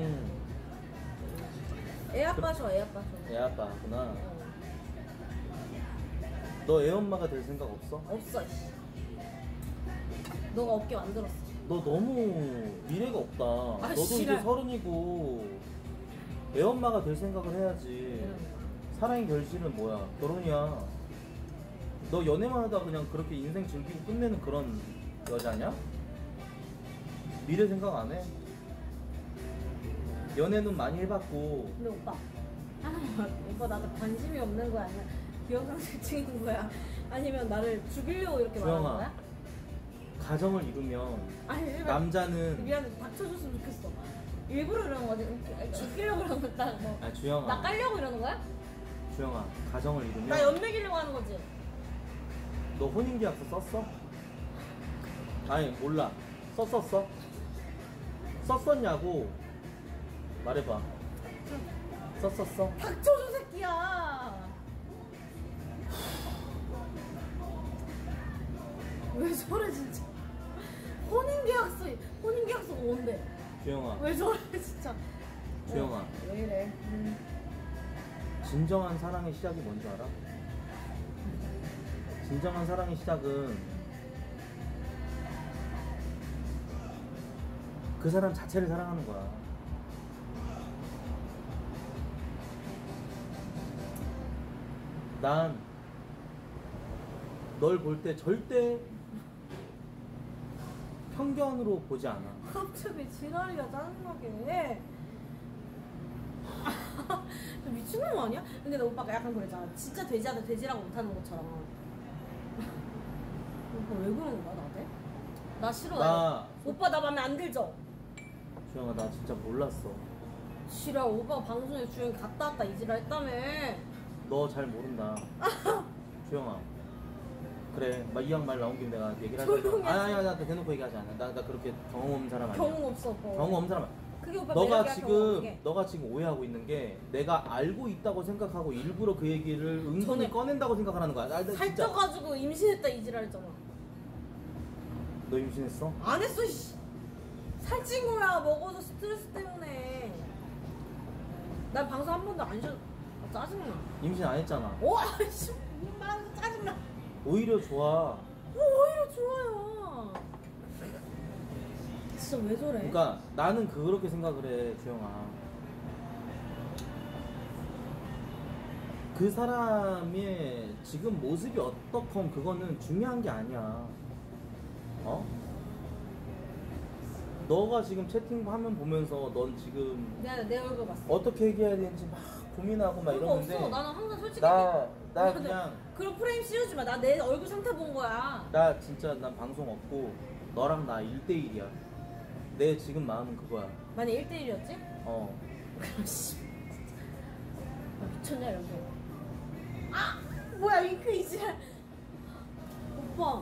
애 아빠셔. 애 아빠셔. 애 아빠구나. 너 애 엄마가 될 생각 없어? 없어. 씨. 너가 없게 만들었어. 너 너무 미래가 없다. 너도 이제 씨발. 30이고 애 엄마가 될 생각을 해야지. 사랑의 결실은 뭐야? 결혼이야. 너 연애만 하다 그냥 그렇게 인생 즐기고 끝내는 그런 여자냐? 미래 생각 안 해? 연애는 많이 해봤고. 근데 오빠 오빠 나한테 관심이 없는 거야? 아니면 비영상실 찍는 거야? 아니면 나를 죽이려고 이렇게 말하는 주영아, 거야? 가정을 이루면 아니 일반 남자는 미안해 닥쳐줬으면 좋겠어. 일부러 이러는 거지. 죽이려고 이러는 거다. 뭐. 아 주영아, 나 깔려고 이러는 거야? 주영아, 가정을 이루면 나 연맥이려고 하는 거지. 너 혼인계약서 썼어? 아니 몰라. 썼었어? 썼었냐고 말해봐. 썼었어? 닥쳐줘 새끼야. 왜 저래 진짜. 혼인계약서가 뭔데? 주영아, 왜 저래 진짜. 주영아. 왜 이래? 진정한 사랑의 시작이 뭔지 알아? 진정한 사랑의 시작은 그 사람 자체를 사랑하는 거야. 난 널 볼 때 절대 편견으로 보지 않아. 갑자기 지랄이야 짜증나게 해. 미친놈 아니야? 근데 나 오빠가 약간 그랬잖아. 진짜 돼지한테 돼지라고 못하는 것처럼. 오빠 왜 그러는 거야 나한테? 나 싫어. 오빠 나 맘에 안 들죠? 주영아, 나 진짜 몰랐어. 싫어. 오빠가 방송에 주영이 갔다 왔다 이지랄 했다며. 너 잘 모른다. 주영아. 그래, 막 이왕 말 나온 김에 내가 얘기를 하자. 조용히 아니야, 나 대놓고 얘기하지 않아. 나 그렇게 경험 없는 사람 아니야. 경험 없어 오빠. 경험 없는 사람 아니야. 그게 오빠 너가 매력이야, 경험 없는 게. 너가 지금 오해하고 있는 게 내가 알고 있다고 생각하고 일부러 그 얘기를 은근히 전에 꺼낸다고 생각하는 거야. 나 진짜. 살쪄가지고 임신했다 이지랄 했잖아. 너 임신했어? 안 했어 씨. 살찐 거야. 먹어서 스트레스 때문에. 난 방송 한 번도 안 쉬어. 짜증나. 임신 안 했잖아. 와 씨. 말하면서 짜증나. 오히려 좋아. 오히려 좋아요. 진짜 왜 저래? 그러니까 나는 그렇게 생각을 해, 주영아. 그 사람의 지금 모습이 어떻건 그거는 중요한 게 아니야. 어? 너가 지금 채팅 화면 보면서 넌 지금 내 얼굴 봤어. 어떻게 얘기해야 되는지 막 고민하고 막 그거 이러는데 없어. 나는 항상 솔직히. 나 근데 그냥 그런 프레임 씌우지 마. 나 내 얼굴 상태 본 거야. 나 진짜 난 방송 없고 너랑 나 1대1이야. 내 지금 마음은 그거야. 만약 1대1이었지? 어. 그럼 씨. 나 미쳤냐 이러면서. 아! 뭐야 윙크 이지랄. 오빠.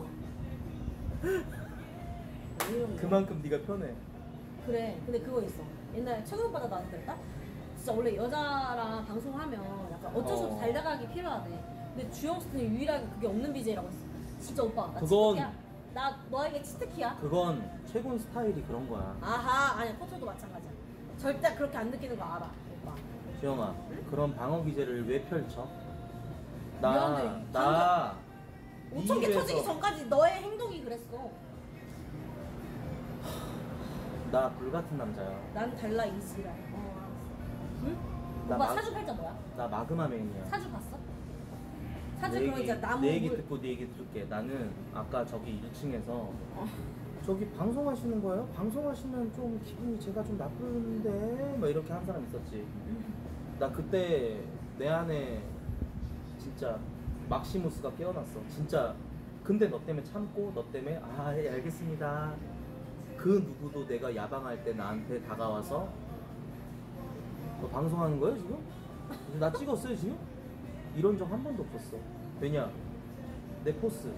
왜 이런 거야? 그만큼 네가 편해. 그래. 근데 그거 있어. 옛날에 최근 오빠가 나한테 그랬다? 진짜 원래 여자랑 방송하면 약간 어쩔 수 없이 달려가기 필요하대. 근데 주영 씨는 유일하게 그게 없는 BJ라고 했어. 진짜 오빠. 나 그건- 치트키야. 나 너에게 치트키야. 그건 최군 스타일이 그런 거야. 아하. 아니야. 코토도 마찬가지야. 절대 그렇게 안 느끼는 거 알아. 오빠. 주영아, 그런 방어 기제를 왜 펼쳐? 미안해. 나 5,000개 네 터지기 입에서- 전까지 너의 행동이 그랬어. 나 불같은 남자야. 난 달라 이지랄. 알았어. 응? 나 오빠 막- 사주 팔자 뭐야? 나 마그마 메인이야. 사주 봤어? 사주 내 그럼 이제 나무 내 얘기 물. 듣고 네 얘기 들을게. 나는 아까 저기 1층에서 저기 방송하시는 거예요? 방송하시면 좀 기분이 제가 좀 나쁜데 뭐 이렇게 한 사람 있었지. 나 그때 내 안에 진짜 막시무스가 깨어났어. 진짜. 근데 너 때문에 참고 너 때문에 예, 알겠습니다. 그 누구도 내가 야방할 때 나한테 다가와서 너 방송하는 거예요 지금? 나 찍었어요 지금? 이런 적 한 번도 없었어. 왜냐? 내 포스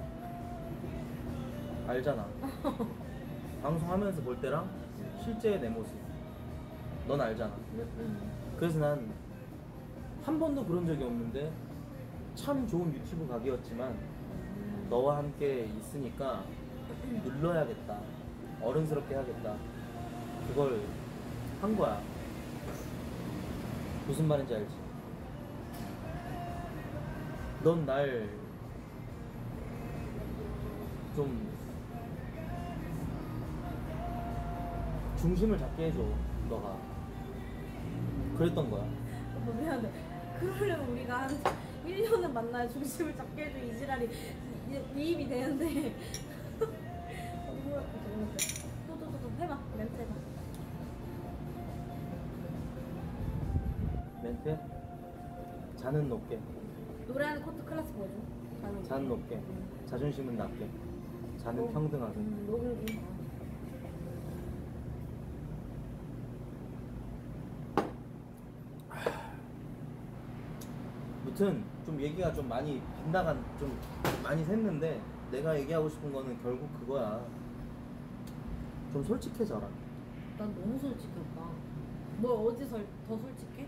알잖아. 방송하면서 볼 때랑 실제 내 모습 넌 알잖아. 그래서 난 한 번도 그런 적이 없는데 참 좋은 유튜브 각이었지만 너와 함께 있으니까 눌러야겠다. 어른스럽게 해야겠다. 그걸 한 거야. 무슨 말인지 알지? 넌 날 좀 중심을 잡게 해줘. 너가 그랬던 거야. 오빠 미안해. 그러려면 우리가 한 1년은 만나야 중심을 잡게 해줘 이지랄이 이입이 되는데. 또또또또 해봐. 멘트 해봐. 멘트? 자는 높게, 노래하는 코트 클래스 보여줘. 자는 높게, 자존심은 낮게, 자는 평등하게. 녹음. 무튼 좀 얘기가 좀 많이 빗나간, 좀 많이 샜는데 내가 얘기하고 싶은 거는 결국 그거야. 좀 솔직해져라. 난 너무 솔직해 오빠. 뭘 어디서 더 솔직해?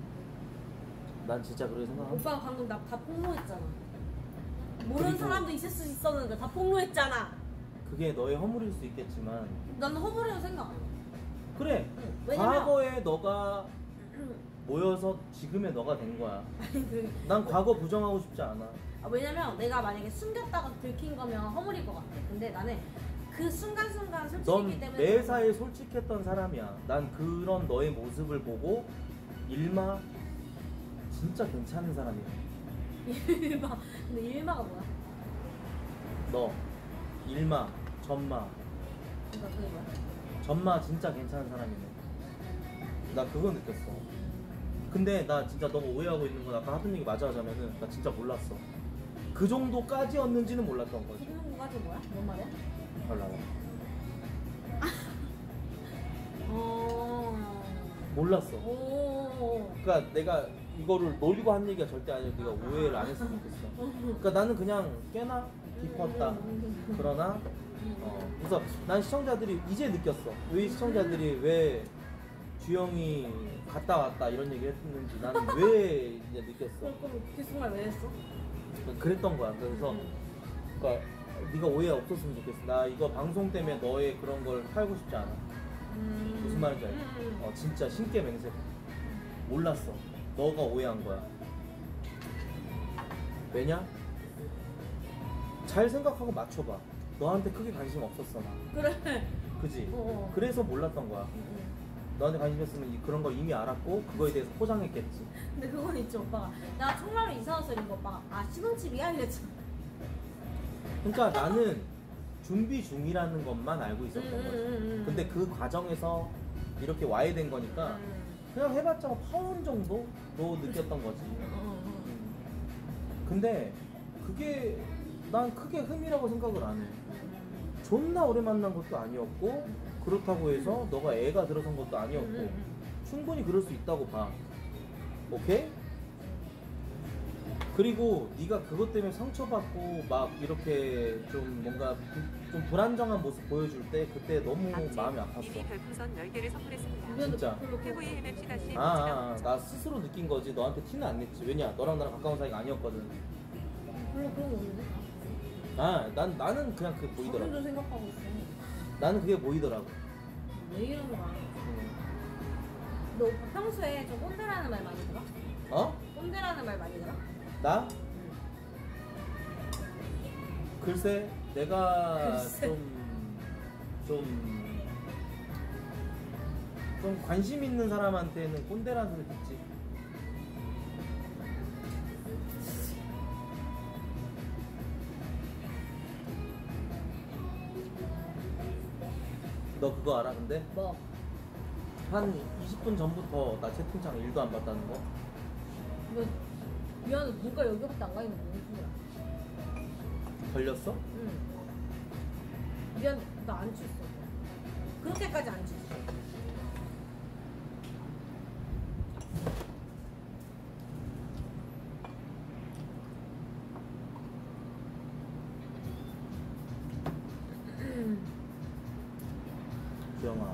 난 진짜 그렇게 생각한다. 오빠가 방금 나 다 폭로했잖아. 모르는 그리고- 사람도 있을 수 있었는데 다 폭로했잖아. 그게 너의 허물일 수 있겠지만 나는 허물이라고 생각 안 해. 그래. 왜냐면 과거에 너가 모여서 지금의 너가 된 거야. 아니, 난 과거 부정하고 싶지 않아. 왜냐면 내가 만약에 숨겼다가 들킨 거면 허물일 것 같아. 근데 나는 그 순간순간 넌 솔직이기 때문에 매사에 솔직했던 사람이야. 난 그런 너의 모습을 보고 일마 진짜 괜찮은 사람이야. 일마. 근데 일마가 뭐야? 너 일마 전마 그러니까 그게 뭐야? 전마 진짜 괜찮은 사람이네. 나 그거 느꼈어. 근데 나 진짜 너가 오해하고 있는 건 아까 하던 얘기 마저 하자면은 나 진짜 몰랐어. 그 정도까지였는지는 몰랐던 거지. 소금까지 뭐야? 뭔 말이야? 잘 나와. 몰랐어. 오. 그러니까 내가 이거를 놀리고 한 얘기가 절대 아니라 네가 오해를 안 했으면 좋겠어. 그러니까 나는 그냥 꽤나 깊었다. 그러나 그래서 난 시청자들이 이제 느꼈어. 왜 시청자들이 왜 주영이 갔다 왔다 이런 얘기를 했는지 나는 왜 이제 느꼈어. 그럼 귓속말 왜 했어? 그랬던 거야. 그래서 그러니까 네가 오해 없었으면 좋겠어. 나 이거 방송 때문에 너의 그런 걸 팔고 싶지 않아. 무슨 말인지 알지? 진짜 신께 맹세. 몰랐어. 너가 오해한 거야. 왜냐? 잘 생각하고 맞춰봐. 너한테 크게 관심 없었어 나. 그래. 그지? 어어. 그래서 몰랐던 거야. 너한테 관심 있으면 그런 걸 이미 알았고 그거에 대해서 포장했겠지. 근데 그건 있지 오빠가. 나 청라로 이사 와서 이거 오빠가 신혼집이야 이랬잖아. 그러니까 나는 준비 중이라는 것만 알고 있었던 거지. 근데 그 과정에서 이렇게 와야 된 거니까 그냥 해봤자 파운 정도로 느꼈던 거지. 근데 그게 난 크게 흠이라고 생각을 안 해. 존나 오래 만난 것도 아니었고 그렇다고 해서 너가 애가 들어선 것도 아니었고 충분히 그럴 수 있다고 봐. 오케이? 그리고 네가 그것 때문에 상처받고 막 이렇게 좀 뭔가 좀 불안정한 모습 보여줄 때 그때 너무 마음이 아팠어. 이미 별풍선 10개를 선물했습니다. 진짜. 태구의 MMC-1 나 스스로 느낀 거지. 너한테 티는 안 냈지. 왜냐? 너랑 나랑 가까운 사이가 아니었거든. 별로 그런 거 없는데? 나는 그냥 그게 보이더라고. 자존심 생각하고 있어. 나는 그게 보이더라고. 왜 이러는 거야? 너 오빠 평소에 좀 꼰대라는 말 많이 들어? 어? 꼰대라는 말 많이 들어? 나? 글쎄, 내가 글쎄. 좀 관심 있는 사람한테는 꼰대라는 소리 듣지. 너 그거 알아 근데? 뭐? 한 20분 전부터 나 채팅창 1도 안 봤다는 거? 너 미안해 누가 여기밖에 안 가있는 거 무슨 소리야? 걸렸어? 응. 미안 나 안 취했어. 그렇게까지 안 취했어. 주영아.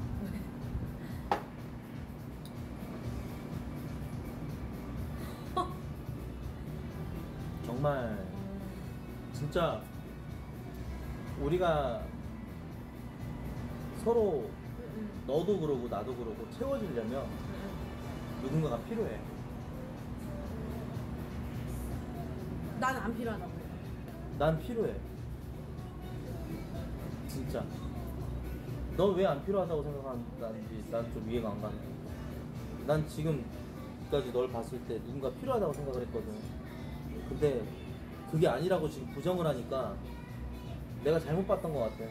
정말 진짜 우리가 서로 너도 그러고 나도 그러고 채워지려면 누군가가 필요해. 난 안 필요하다고. 난 필요해. 진짜. 너 왜 안 필요하다고 생각하는지 난 좀 이해가 안 가네. 난 지금까지 널 봤을 때 누군가 필요하다고 생각을 했거든. 근데 그게 아니라고 지금 부정을 하니까 내가 잘못 봤던 것 같아.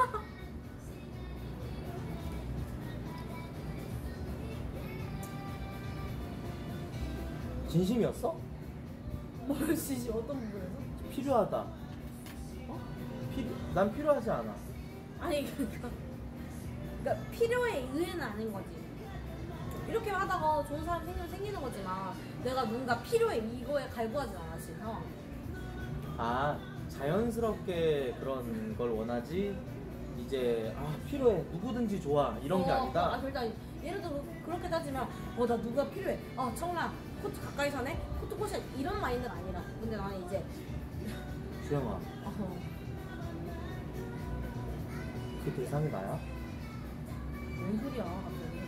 진심이었어? 뭘 지지 어떤 부분에서? 필요하다. 어? 난 필요하지 않아. 아니 그러니까 필요에 의해는 아닌 거지. 이렇게 하다가 좋은 사람 생기는 거지만 내가 뭔가 필요해 이거에 갈구하진 않아 지금. 아, 자연스럽게 그런 걸 원하지. 이제 필요해 누구든지 좋아 이런 게 아니다. 그러니까 예를 들어 그렇게 따지면 나 누가 필요해. 청라 코트 가까이 사네. 코트 코션 이런 마인드는 아니라. 근데 나는 이제 주영아, 그 대상이 나야? 왜? 뭔 소리야 갑자기.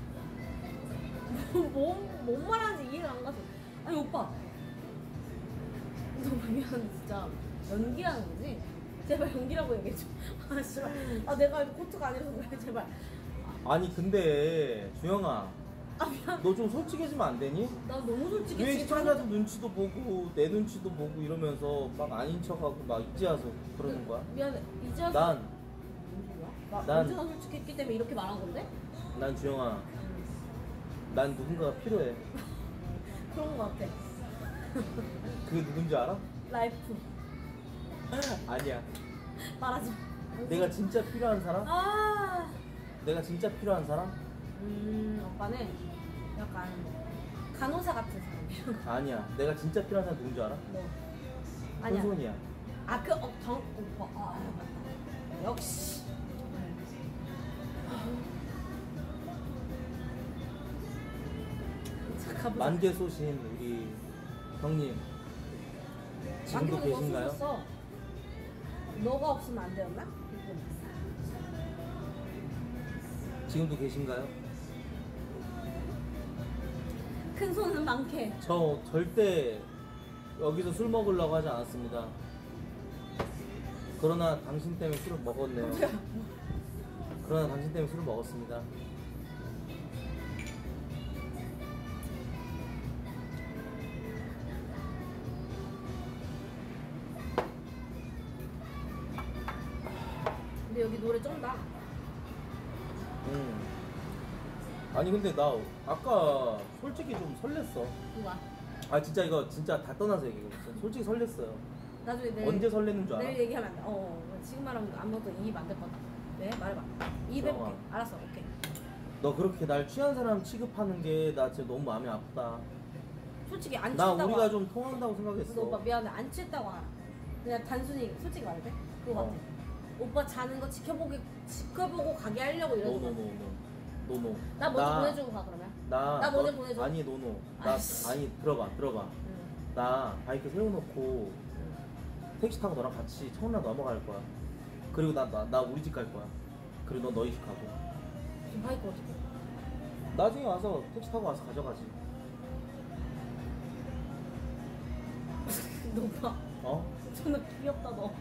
뭔 말하는지 이해가 안 가서. 아니 오빠 너 미안 진짜 연기하는 거지? 제발 연기라고 얘기해줘. 아 씨발. 아 내가 코트가 아니라서 그래 제발. 아니 근데 주영아, 아 미안. 너 좀 솔직해지면 안 되니? 나 너무 솔직히 왜 지금 시청자들 눈치도 보고 내 눈치도 보고 이러면서 막 아닌 척하고 막 이제 와서 그러는 거야? 미안해. 이제 와서 난 나 난- 언제나 솔직했기 때문에 이렇게 말한 건데? 주영아, 난 누군가가 필요해. 그런 거 같아. 그게 누군지 알아? 라이프. 아니야. 말하지 마. 내가 진짜 필요한 사람? 아. 내가 진짜 필요한 사람? 오빠는 약간 간호사 같은 사람이야. 아니야. 내가 진짜 필요한 사람 누군지 알아? 뭐? 아니야. 손손이야. 아, 오빠. 아, 맞다. 역시. 자, 가보자. 만개 쏘신 우리 형님 지금도 만개보다 너 계신가요? 쏘셨어. 너가 없으면 안 되었나? 지금도 계신가요? 큰 손은 많게. 저 절대 여기서 술 먹으려고 하지 않았습니다. 그러나 당신 때문에 술을 먹었네요. 그러나 당신 때문에 술을 먹었습니다. 근데 여기 노래 쩐다. 아니 근데 나 아까 솔직히 좀 설렜어. 누가? 아 진짜 이거 진짜 다 떠나서 얘기해. 솔직히 설렜어요. 나중에 내일 언제 설렜는 줄 알아? 내일 얘기하면 안 돼. 지금 말하면 아무것도 이입 안 될 것 같아. 네? 말해봐. 이입 해볼게. 정아. 알았어. 오케이. 너 그렇게 날 취한 사람 취급하는 게 나 진짜 너무 마음이 아프다. 솔직히 안 나 취했다고 우리가 좀 통한다고 근데 오빠 생각했어. 미안해. 안 취했다고 알아. 그냥 단순히 솔직히 말해도 돼? 그거 같아. 오빠 자는 거 지켜보고 가게 하려고 이러는 거 같아. 노노. 나 먼저 보내주고 가 그러면. 나 먼저 보내줘. 아니 노노. 아이씨. 아니 들어봐. 응. 나 바이크 세워놓고 택시 타고 너랑 같이 청라 넘어갈 거야. 그리고 나 우리 집 갈 거야. 그리고 너 너희 집 가고. 지금 바이크 어떻게? 나중에 와서 택시 타고 와서 가져가지. 너 봐. 어? 존나 귀엽다 너.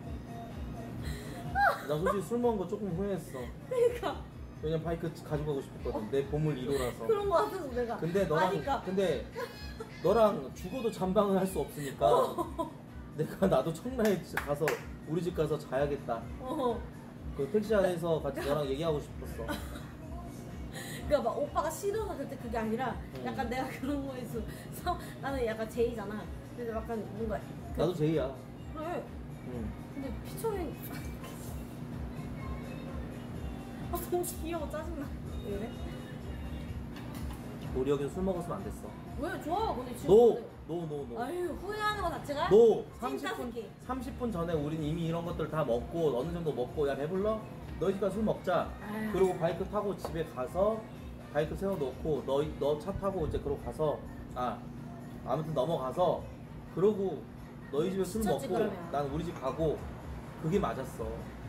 나 솔직히 술 먹은 거 조금 후회했어. 그러니까 왜냐면 바이크 가지고 가고 싶었거든. 내 보물 1호라서. 그런 거 같아서 내가. 근데 너랑 아니까. 근데 너랑 죽어도 잠방을 할 수 없으니까 나도 청라에 가서 우리 집 가서 자야겠다. 그 택시 안에서 같이 너랑 얘기하고 싶었어. 그러니까 막 오빠가 싫어서 그때 그게 아니라 약간 내가 그런 거에서 나는 약간 제이잖아. 근데 약간 뭔가 나도 제이야. 그래. 응. 근데 피처링 아 너무 귀여워 짜증나. 왜 이래? 우리 여기서 술 먹었으면 안 됐어. 왜 좋아 근데 지금 노. 아유 후회하는 거 자체가 너 찐따 30분 새끼. 30분 전에 우린 이미 이런 것들 다 먹고 어느 정도 먹고 야 배불러? 너희 집 가서 술 먹자. 아유. 그리고 바이크 타고 집에 가서 바이크 세워놓고 너 차 타고 이제 그러고 가서 아무튼 넘어가서 그러고 너희 집에 술 미쳤지, 먹고 그러면. 난 우리 집 가고 그게 맞았어.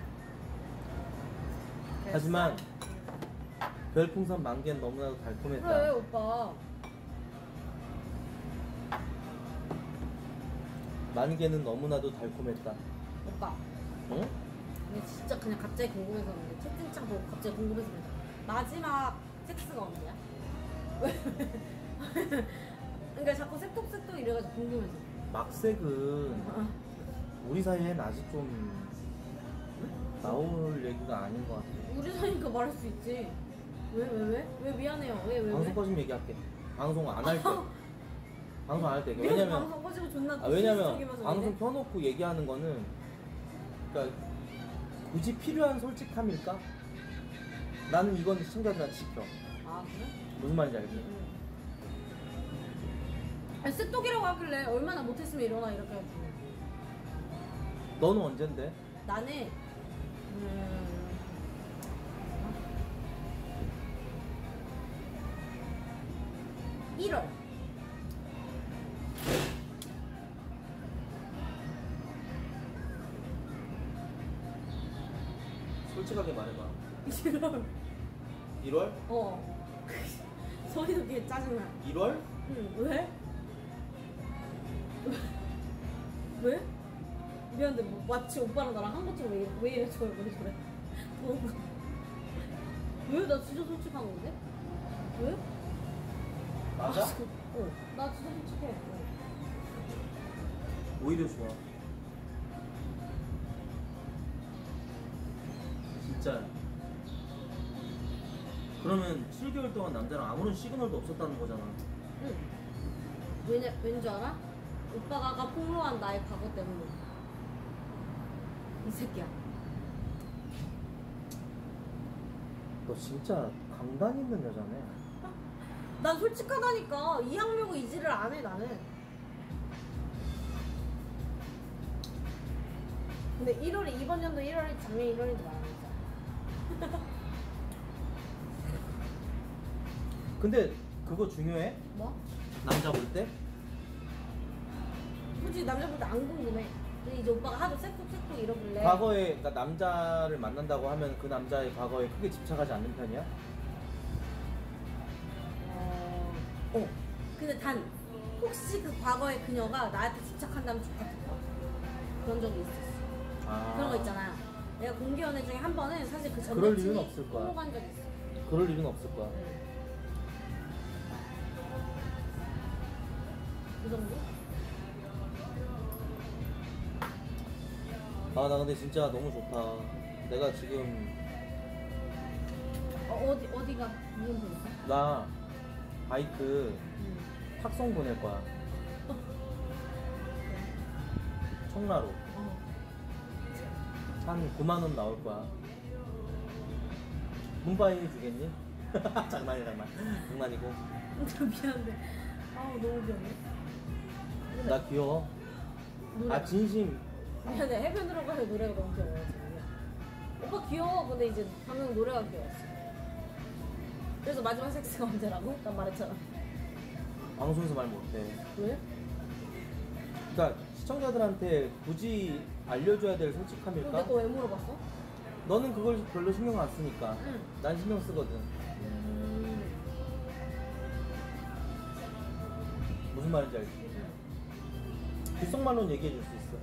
하지만 별풍선 만개는 너무나도 달콤했다. 그래 오빠 만개는 너무나도 달콤했다. 오빠 응? 근데 진짜 그냥 갑자기 궁금해서 그런데 채팅창 보고 갑자기 궁금해서 그런데 마지막 섹스가 언제야? 왜? 그러니까 자꾸 색독색독 이래가지고 궁금해서 막색은 우리 사이엔 아직 좀 나올 얘기가 아닌 것 같아. 우리 사이니까 말할 수 있지. 왜 미안해요. 왜? 방송 꺼지면 얘기할게. 방송 안 할 때. 방송 안 할 때. 왜냐면 왜냐면 방송 꺼지고 존나 왜냐면 비실적이면서 방송 이래? 켜놓고 얘기하는 거는 그러니까 굳이 필요한 솔직함일까? 나는 이건 시청자들한테 지켜. 아 그래? 무슨 말인지 알지? 응. 아니 쓱독이라고 하길래 얼마나 못했으면 일어나 이렇게 해가지고 너는 언젠데? 나는 1월 솔직하게 말해봐. 1월 1월? 어. 소리도 되게 짜증나. 1월? 응, 왜? 왜? 미안한데 뭐 마치 오빠랑 나랑 한 것처럼 왜 이래 저래 왜 저래 더운 거. 왜? 나 진짜 솔직한 건데? 왜? 맞아? 나 진짜 솔직해. 오히려 좋아. 진짜. 그러면 7개월 동안 남자랑 아무런 시그널도 없었다는 거잖아. 응. 왠줄 알아? 오빠가 아까 폭로한 나의 과거 때문에. 이 새끼야. 너 진짜 강단 있는 여자네. 난 솔직하다니까. 이악물고 이지를 안 해 나는. 근데 1월이 이번 연도 1월이 작년 1월인지 말하는 거잖아. 근데 그거 중요해? 뭐? 남자 볼 때? 솔직히 남자볼 때 안 궁금해. 근데 이제 오빠가 하도 sek톡 이러길래. 과거에 그러니까 남자를 만난다고 하면 그 남자의 과거에 크게 집착하지 않는 편이야? 근데 단 혹시 그 과거의 그녀가 나한테 집착한다면 좋겠다. 그런 적이 있었어. 아. 그런 거 있잖아. 내가 공개 연애 중에 한 번은 사실 그 전 그럴 여친이 일은 없을 거야. 폭로한 적이 있어. 그럴 일은 없을 거야. 그 정도? 아, 나 근데 진짜 너무 좋다. 내가 지금 어디가 무슨 분 있어? 나 바이크 탁송 보낼 거야. 청라로. 한 9만 원 나올 거야. 문바이 해주겠니? 장난이야. 장난이고. 미안한데. 아우 너무 귀엽네. 나 귀여워. 노래. 아 진심. 미안해. 해변으로 가서 노래가 너무 귀여워 지금. 오빠 귀여워. 근데 이제 방금 노래가 귀여웠어. 그래서 마지막 섹스가 언제라고? 난 말했잖아. 방송에서 말 못해. 왜? 그러니까 시청자들한테 굳이 알려줘야 될 그럼 솔직함일까? 내거 왜 물어봤어? 너는 그걸 별로 신경 안 쓰니까. 응. 난 신경 쓰거든. 무슨 말인지 알지? 귓속말로는 얘기해 줄 수 있어.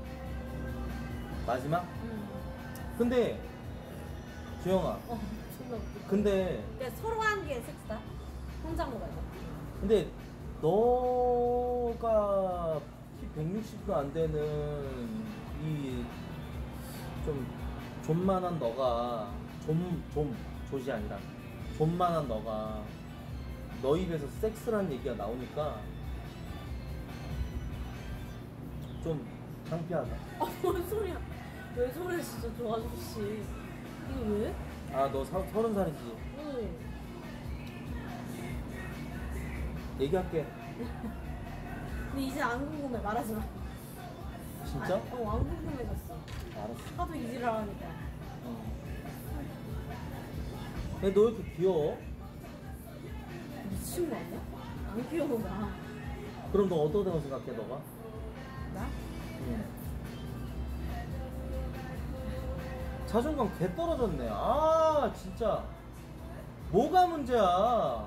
마지막? 근데 주영아, 존나 웃기다. 근데 그러니까 서로 한 게 섹스다? 혼자 한 거 말고. 근데 너가 키 160도 안 되는 이 좀 존만한 너가 조시 아니라 존만한 너가 너 입에서 섹스라는 얘기가 나오니까 좀 창피하다. 뭔 소리야? 왜 소리 진짜 좋아 씨. 이거 왜? 아, 너 30살이지? 응. 얘기할게. 근데 이제 안 궁금해. 말하지 마. 진짜? 안 궁금해졌어. 알았어. 하도 이지를 하니까. 근데 너 왜 이렇게 귀여워? 미친 거 아니야? 안 귀여워 나. 그럼 너 어떠다고 생각해, 너가? 나? 응. 자존감 개 떨어졌네. 아, 진짜. 뭐가 문제야?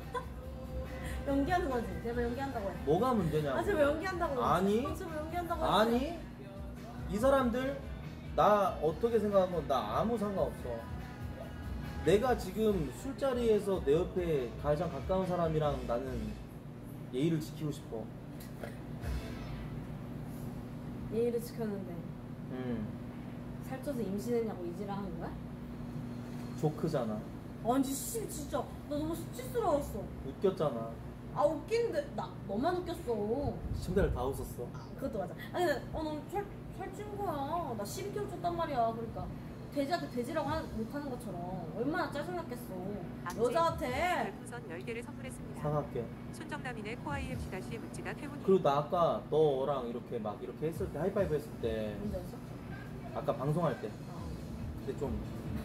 연기하는 거지. 제발 연기한다고 해. 뭐가 문제냐고. 아 제발 연기한다고 해. 아니. 제발 연기한다고 해. 아니, 이 사람들 나 어떻게 생각하면 나 아무 상관없어. 내가 지금 술자리에서 내 옆에 가장 가까운 사람이랑 나는 예의를 지키고 싶어. 예의를 지켰는데 음, 살쪄서 임신했냐고 이지를 하는 거야? 조크잖아. 아니 씨 진짜 나 너무 수치스러웠어. 웃겼잖아. 아 웃긴데 나 너만 웃겼어. 시청자들 다 웃었어. 아, 그것도 맞아. 아 근데 너무 살찐 거야. 나 12kg 쪘단 말이야. 그러니까 돼지한테 돼지라고 못하는 것처럼 얼마나 짜증났겠어. 여자한테. 별풍선 10개를 선물했습니다. 사갈게. 손정남인의 코아이엠C 다시 묻지다 태훈이. 그리고 나 아까 너랑 이렇게 막 이렇게 했을 때 하이파이브 했을 때 언제 했어? 아까 방송할 때 근데 좀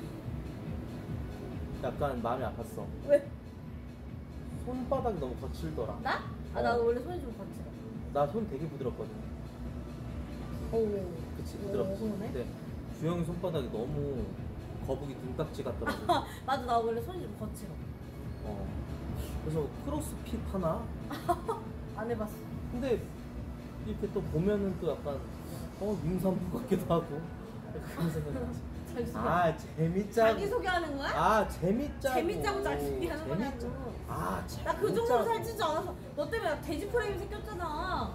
약간 마음이 아팠어. 왜? 손바닥이 너무 거칠더라. 나? 아 나도 원래 손이 좀 거칠어. 나 손 되게 부드럽거든. 오. 그치, 오, 부드럽지. 그러네. 근데 주영이 손바닥이 너무 거북이 등딱지 같더라고. 맞아, 나 원래 손이 좀 거칠어. 그래서 크로스핏 하나? 안 해봤어. 근데 이렇게 또 보면은 또 약간 임산부 같기도 하고 그런 생각이 자기소개. 아 재밌자고. 자기소개하는 거야? 아 재밌자고. 재밌자고 자기소개하는 거냐고. 아 나 그 정도로 살찌지 않아서 너 때문에 나 돼지 프레임 생겼잖아.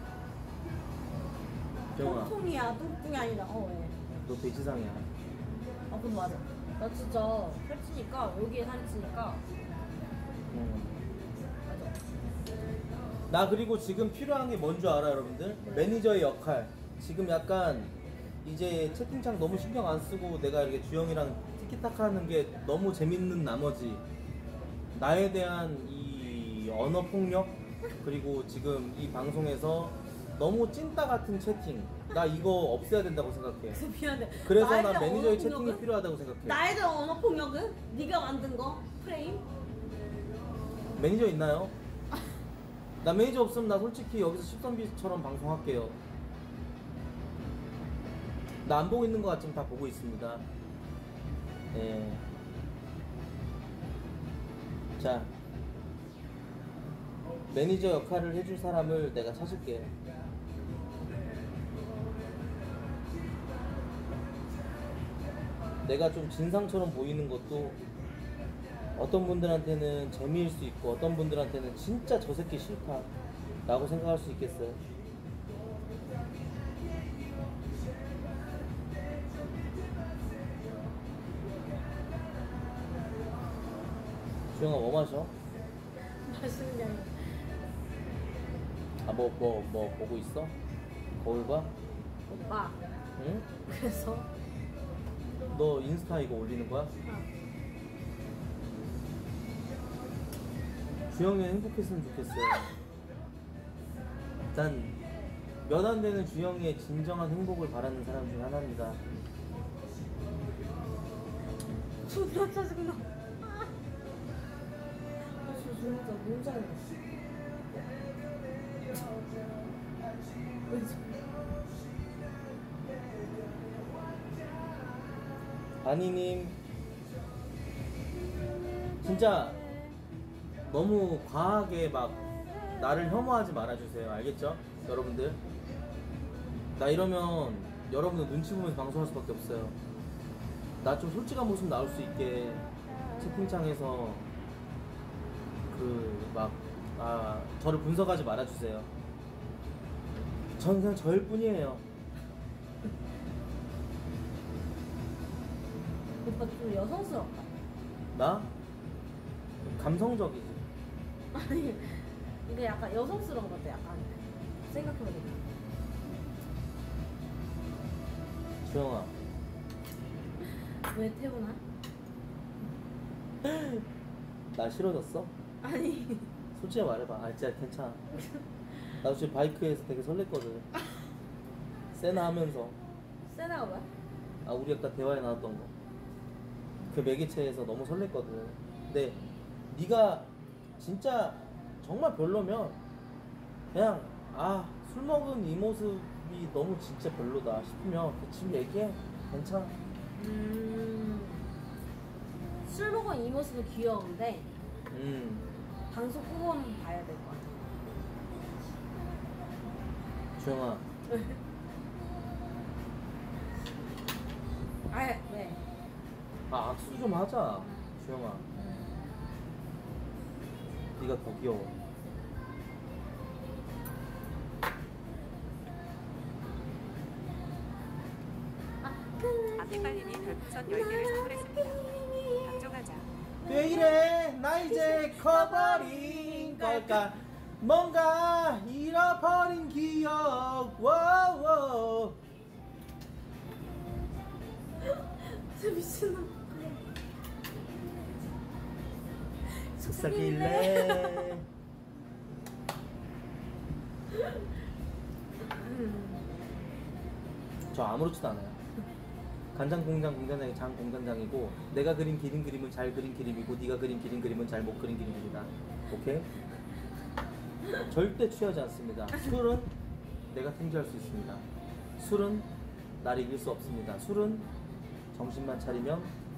경아, 똥통이야, 똥통이 아니다. 왜? 너 돼지상이야. 근데 맞아. 나 진짜 살찌니까 여기에 살이 찌니까 맞아. 나 그리고 지금 필요한 게 뭔 줄 알아 여러분들? 매니저의 역할. 지금 약간 이제 채팅창 너무 신경 안 쓰고 내가 이렇게 주영이랑 티키타카 하는 게 너무 재밌는 나머지 나에 대한 이 언어 폭력 그리고 지금 이 방송에서 너무 찐따 같은 채팅 나 이거 없애야 된다고 생각해. 미안해. 그래서 나에 나 대한 매니저의 언어 채팅이 폭력은? 필요하다고 생각해. 나에 대한 언어 폭력은? 네가 만든 거? 프레임? 매니저 있나요? 나 매니저 없으면 나 솔직히 여기서 십선비처럼 방송할게요. 나 안 보고 있는 것 같지만 다 보고 있습니다. 예. 자, 매니저 역할을 해줄 사람을 내가 찾을게. 내가 좀 진상처럼 보이는 것도 어떤 분들한테는 재미일 수 있고 어떤 분들한테는 진짜 저 새끼 싫다 라고 생각할 수 있겠어요. 주영아 뭐 마셔? 마시는 게 아니라. 아 뭐 보고 있어? 거울 봐? 오빠. 응? 그래서? 너 인스타 이거 올리는 거야? 주영이 행복했으면 좋겠어요. 난 몇 안 되는 주영이의 진정한 행복을 바라는 사람 중에 하나입니다. 존나 짜증나. 저 진짜 너무 짜증났어. 아니님 진짜 너무 과하게 막 나를 혐오하지 말아주세요. 알겠죠? 여러분들 나 이러면 여러분들 눈치 보면서 방송할 수밖에 없어요. 나 좀 솔직한 모습 나올 수 있게 채팅창에서 저를 분석하지 말아주세요. 전 그냥 저일 뿐이에요. 오빠 좀 여성스럽다. 나? 감성적이지. 아니, 이게 약간 여성스러운 것 같아, 약간. 생각해보니까. 주영아 왜 태우나? 나 싫어졌어? 아니. 솔직히 말해봐. 아 진짜 괜찮아. 나도 지금 바이크에서 되게 설렜거든. 세나 하면서. 세나가 뭐야? 아 우리 아까 대화에 나왔던 거. 그 매개체에서 너무 설렜거든. 근데 네가 진짜 정말 별로면 그냥 술 먹은 이 모습이 너무 진짜 별로다 싶으면 지금 얘기해. 괜찮아. 술 먹은 이 모습은 귀여운데 방송 끄고 한번 봐야 될 것 같아. 주영아 왜? 악수 좀 하자. 주영아 네가 더 귀여워. 앞니빨님이 별풍선 10개를 선물했습니다. 방종하자. 왜 이래 나 이제 커버린 걸까 뭔가 잃어버린 기억 워워 진짜 미친놈. 속삭일래 저 아무렇지도 않아요. 간장공장 공장장이 장 공장장이고 내가 그린 기린 그림은 잘 그린 그림이고 네가 그린 기린 그림은 잘 못 그린 그림입니다. 오케이? 절대 취하지 않습니다. 술은 내가 통제할 수 있습니다. 술은 나를 이길 수 없습니다. 술은 정신만 차리면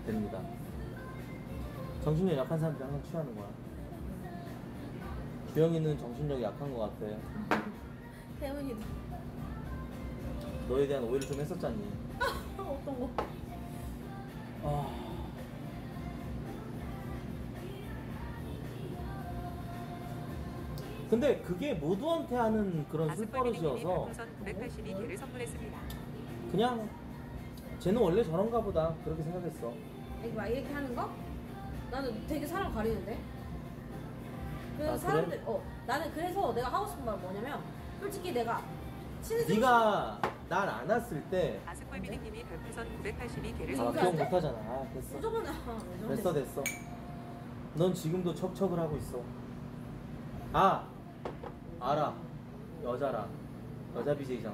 됩니다. 정신력 약한 사람들이 항상 취하는 거야. 주영이는 정신력이 약한 것 같아. 태훈이도 너에 대한 오해를 좀 했었잖니. 어떤 거? 아. 근데 그게 모두한테 하는 그런 아스콜비님이 술버릇이어서 별풍선 982개를 선물했습니다. 그냥 쟤는 원래 저런가 보다 그렇게 생각했어. 이거 막 이렇게 하는 거? 나는 되게 사람 가리는데. 그래서 아, 그래? 사람들 나는 그래서 내가 하고 싶은 말은 뭐냐면 솔직히 내가 친해지고 네가 날 안았을 때 아스콜비님이 별풍선 982개를 아, 선물했습니다. 기억 못하잖아. 아, 됐어. 무조건 됐어. 넌 지금도 척척을 하고 있어. 아, 알아. 여자라. 여자 BJ잖아.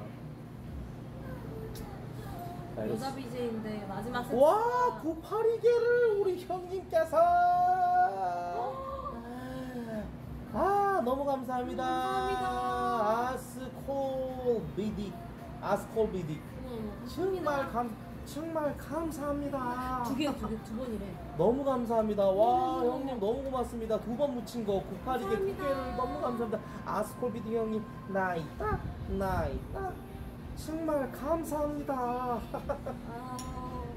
여자 BJ인데 마지막 세트. 와, 982개를 우리 형님께서. 아, 너무 감사합니다. 감사합니다. 아스콜비디. 정말 감사합니다. 두 번이래. 너무 감사합니다. 와, 형님 너무 고맙습니다. 2번 묻힌 거 982개 2개를 너무 감사합니다. 아스콜비디 형님 나 있다. 정말 감사합니다. 아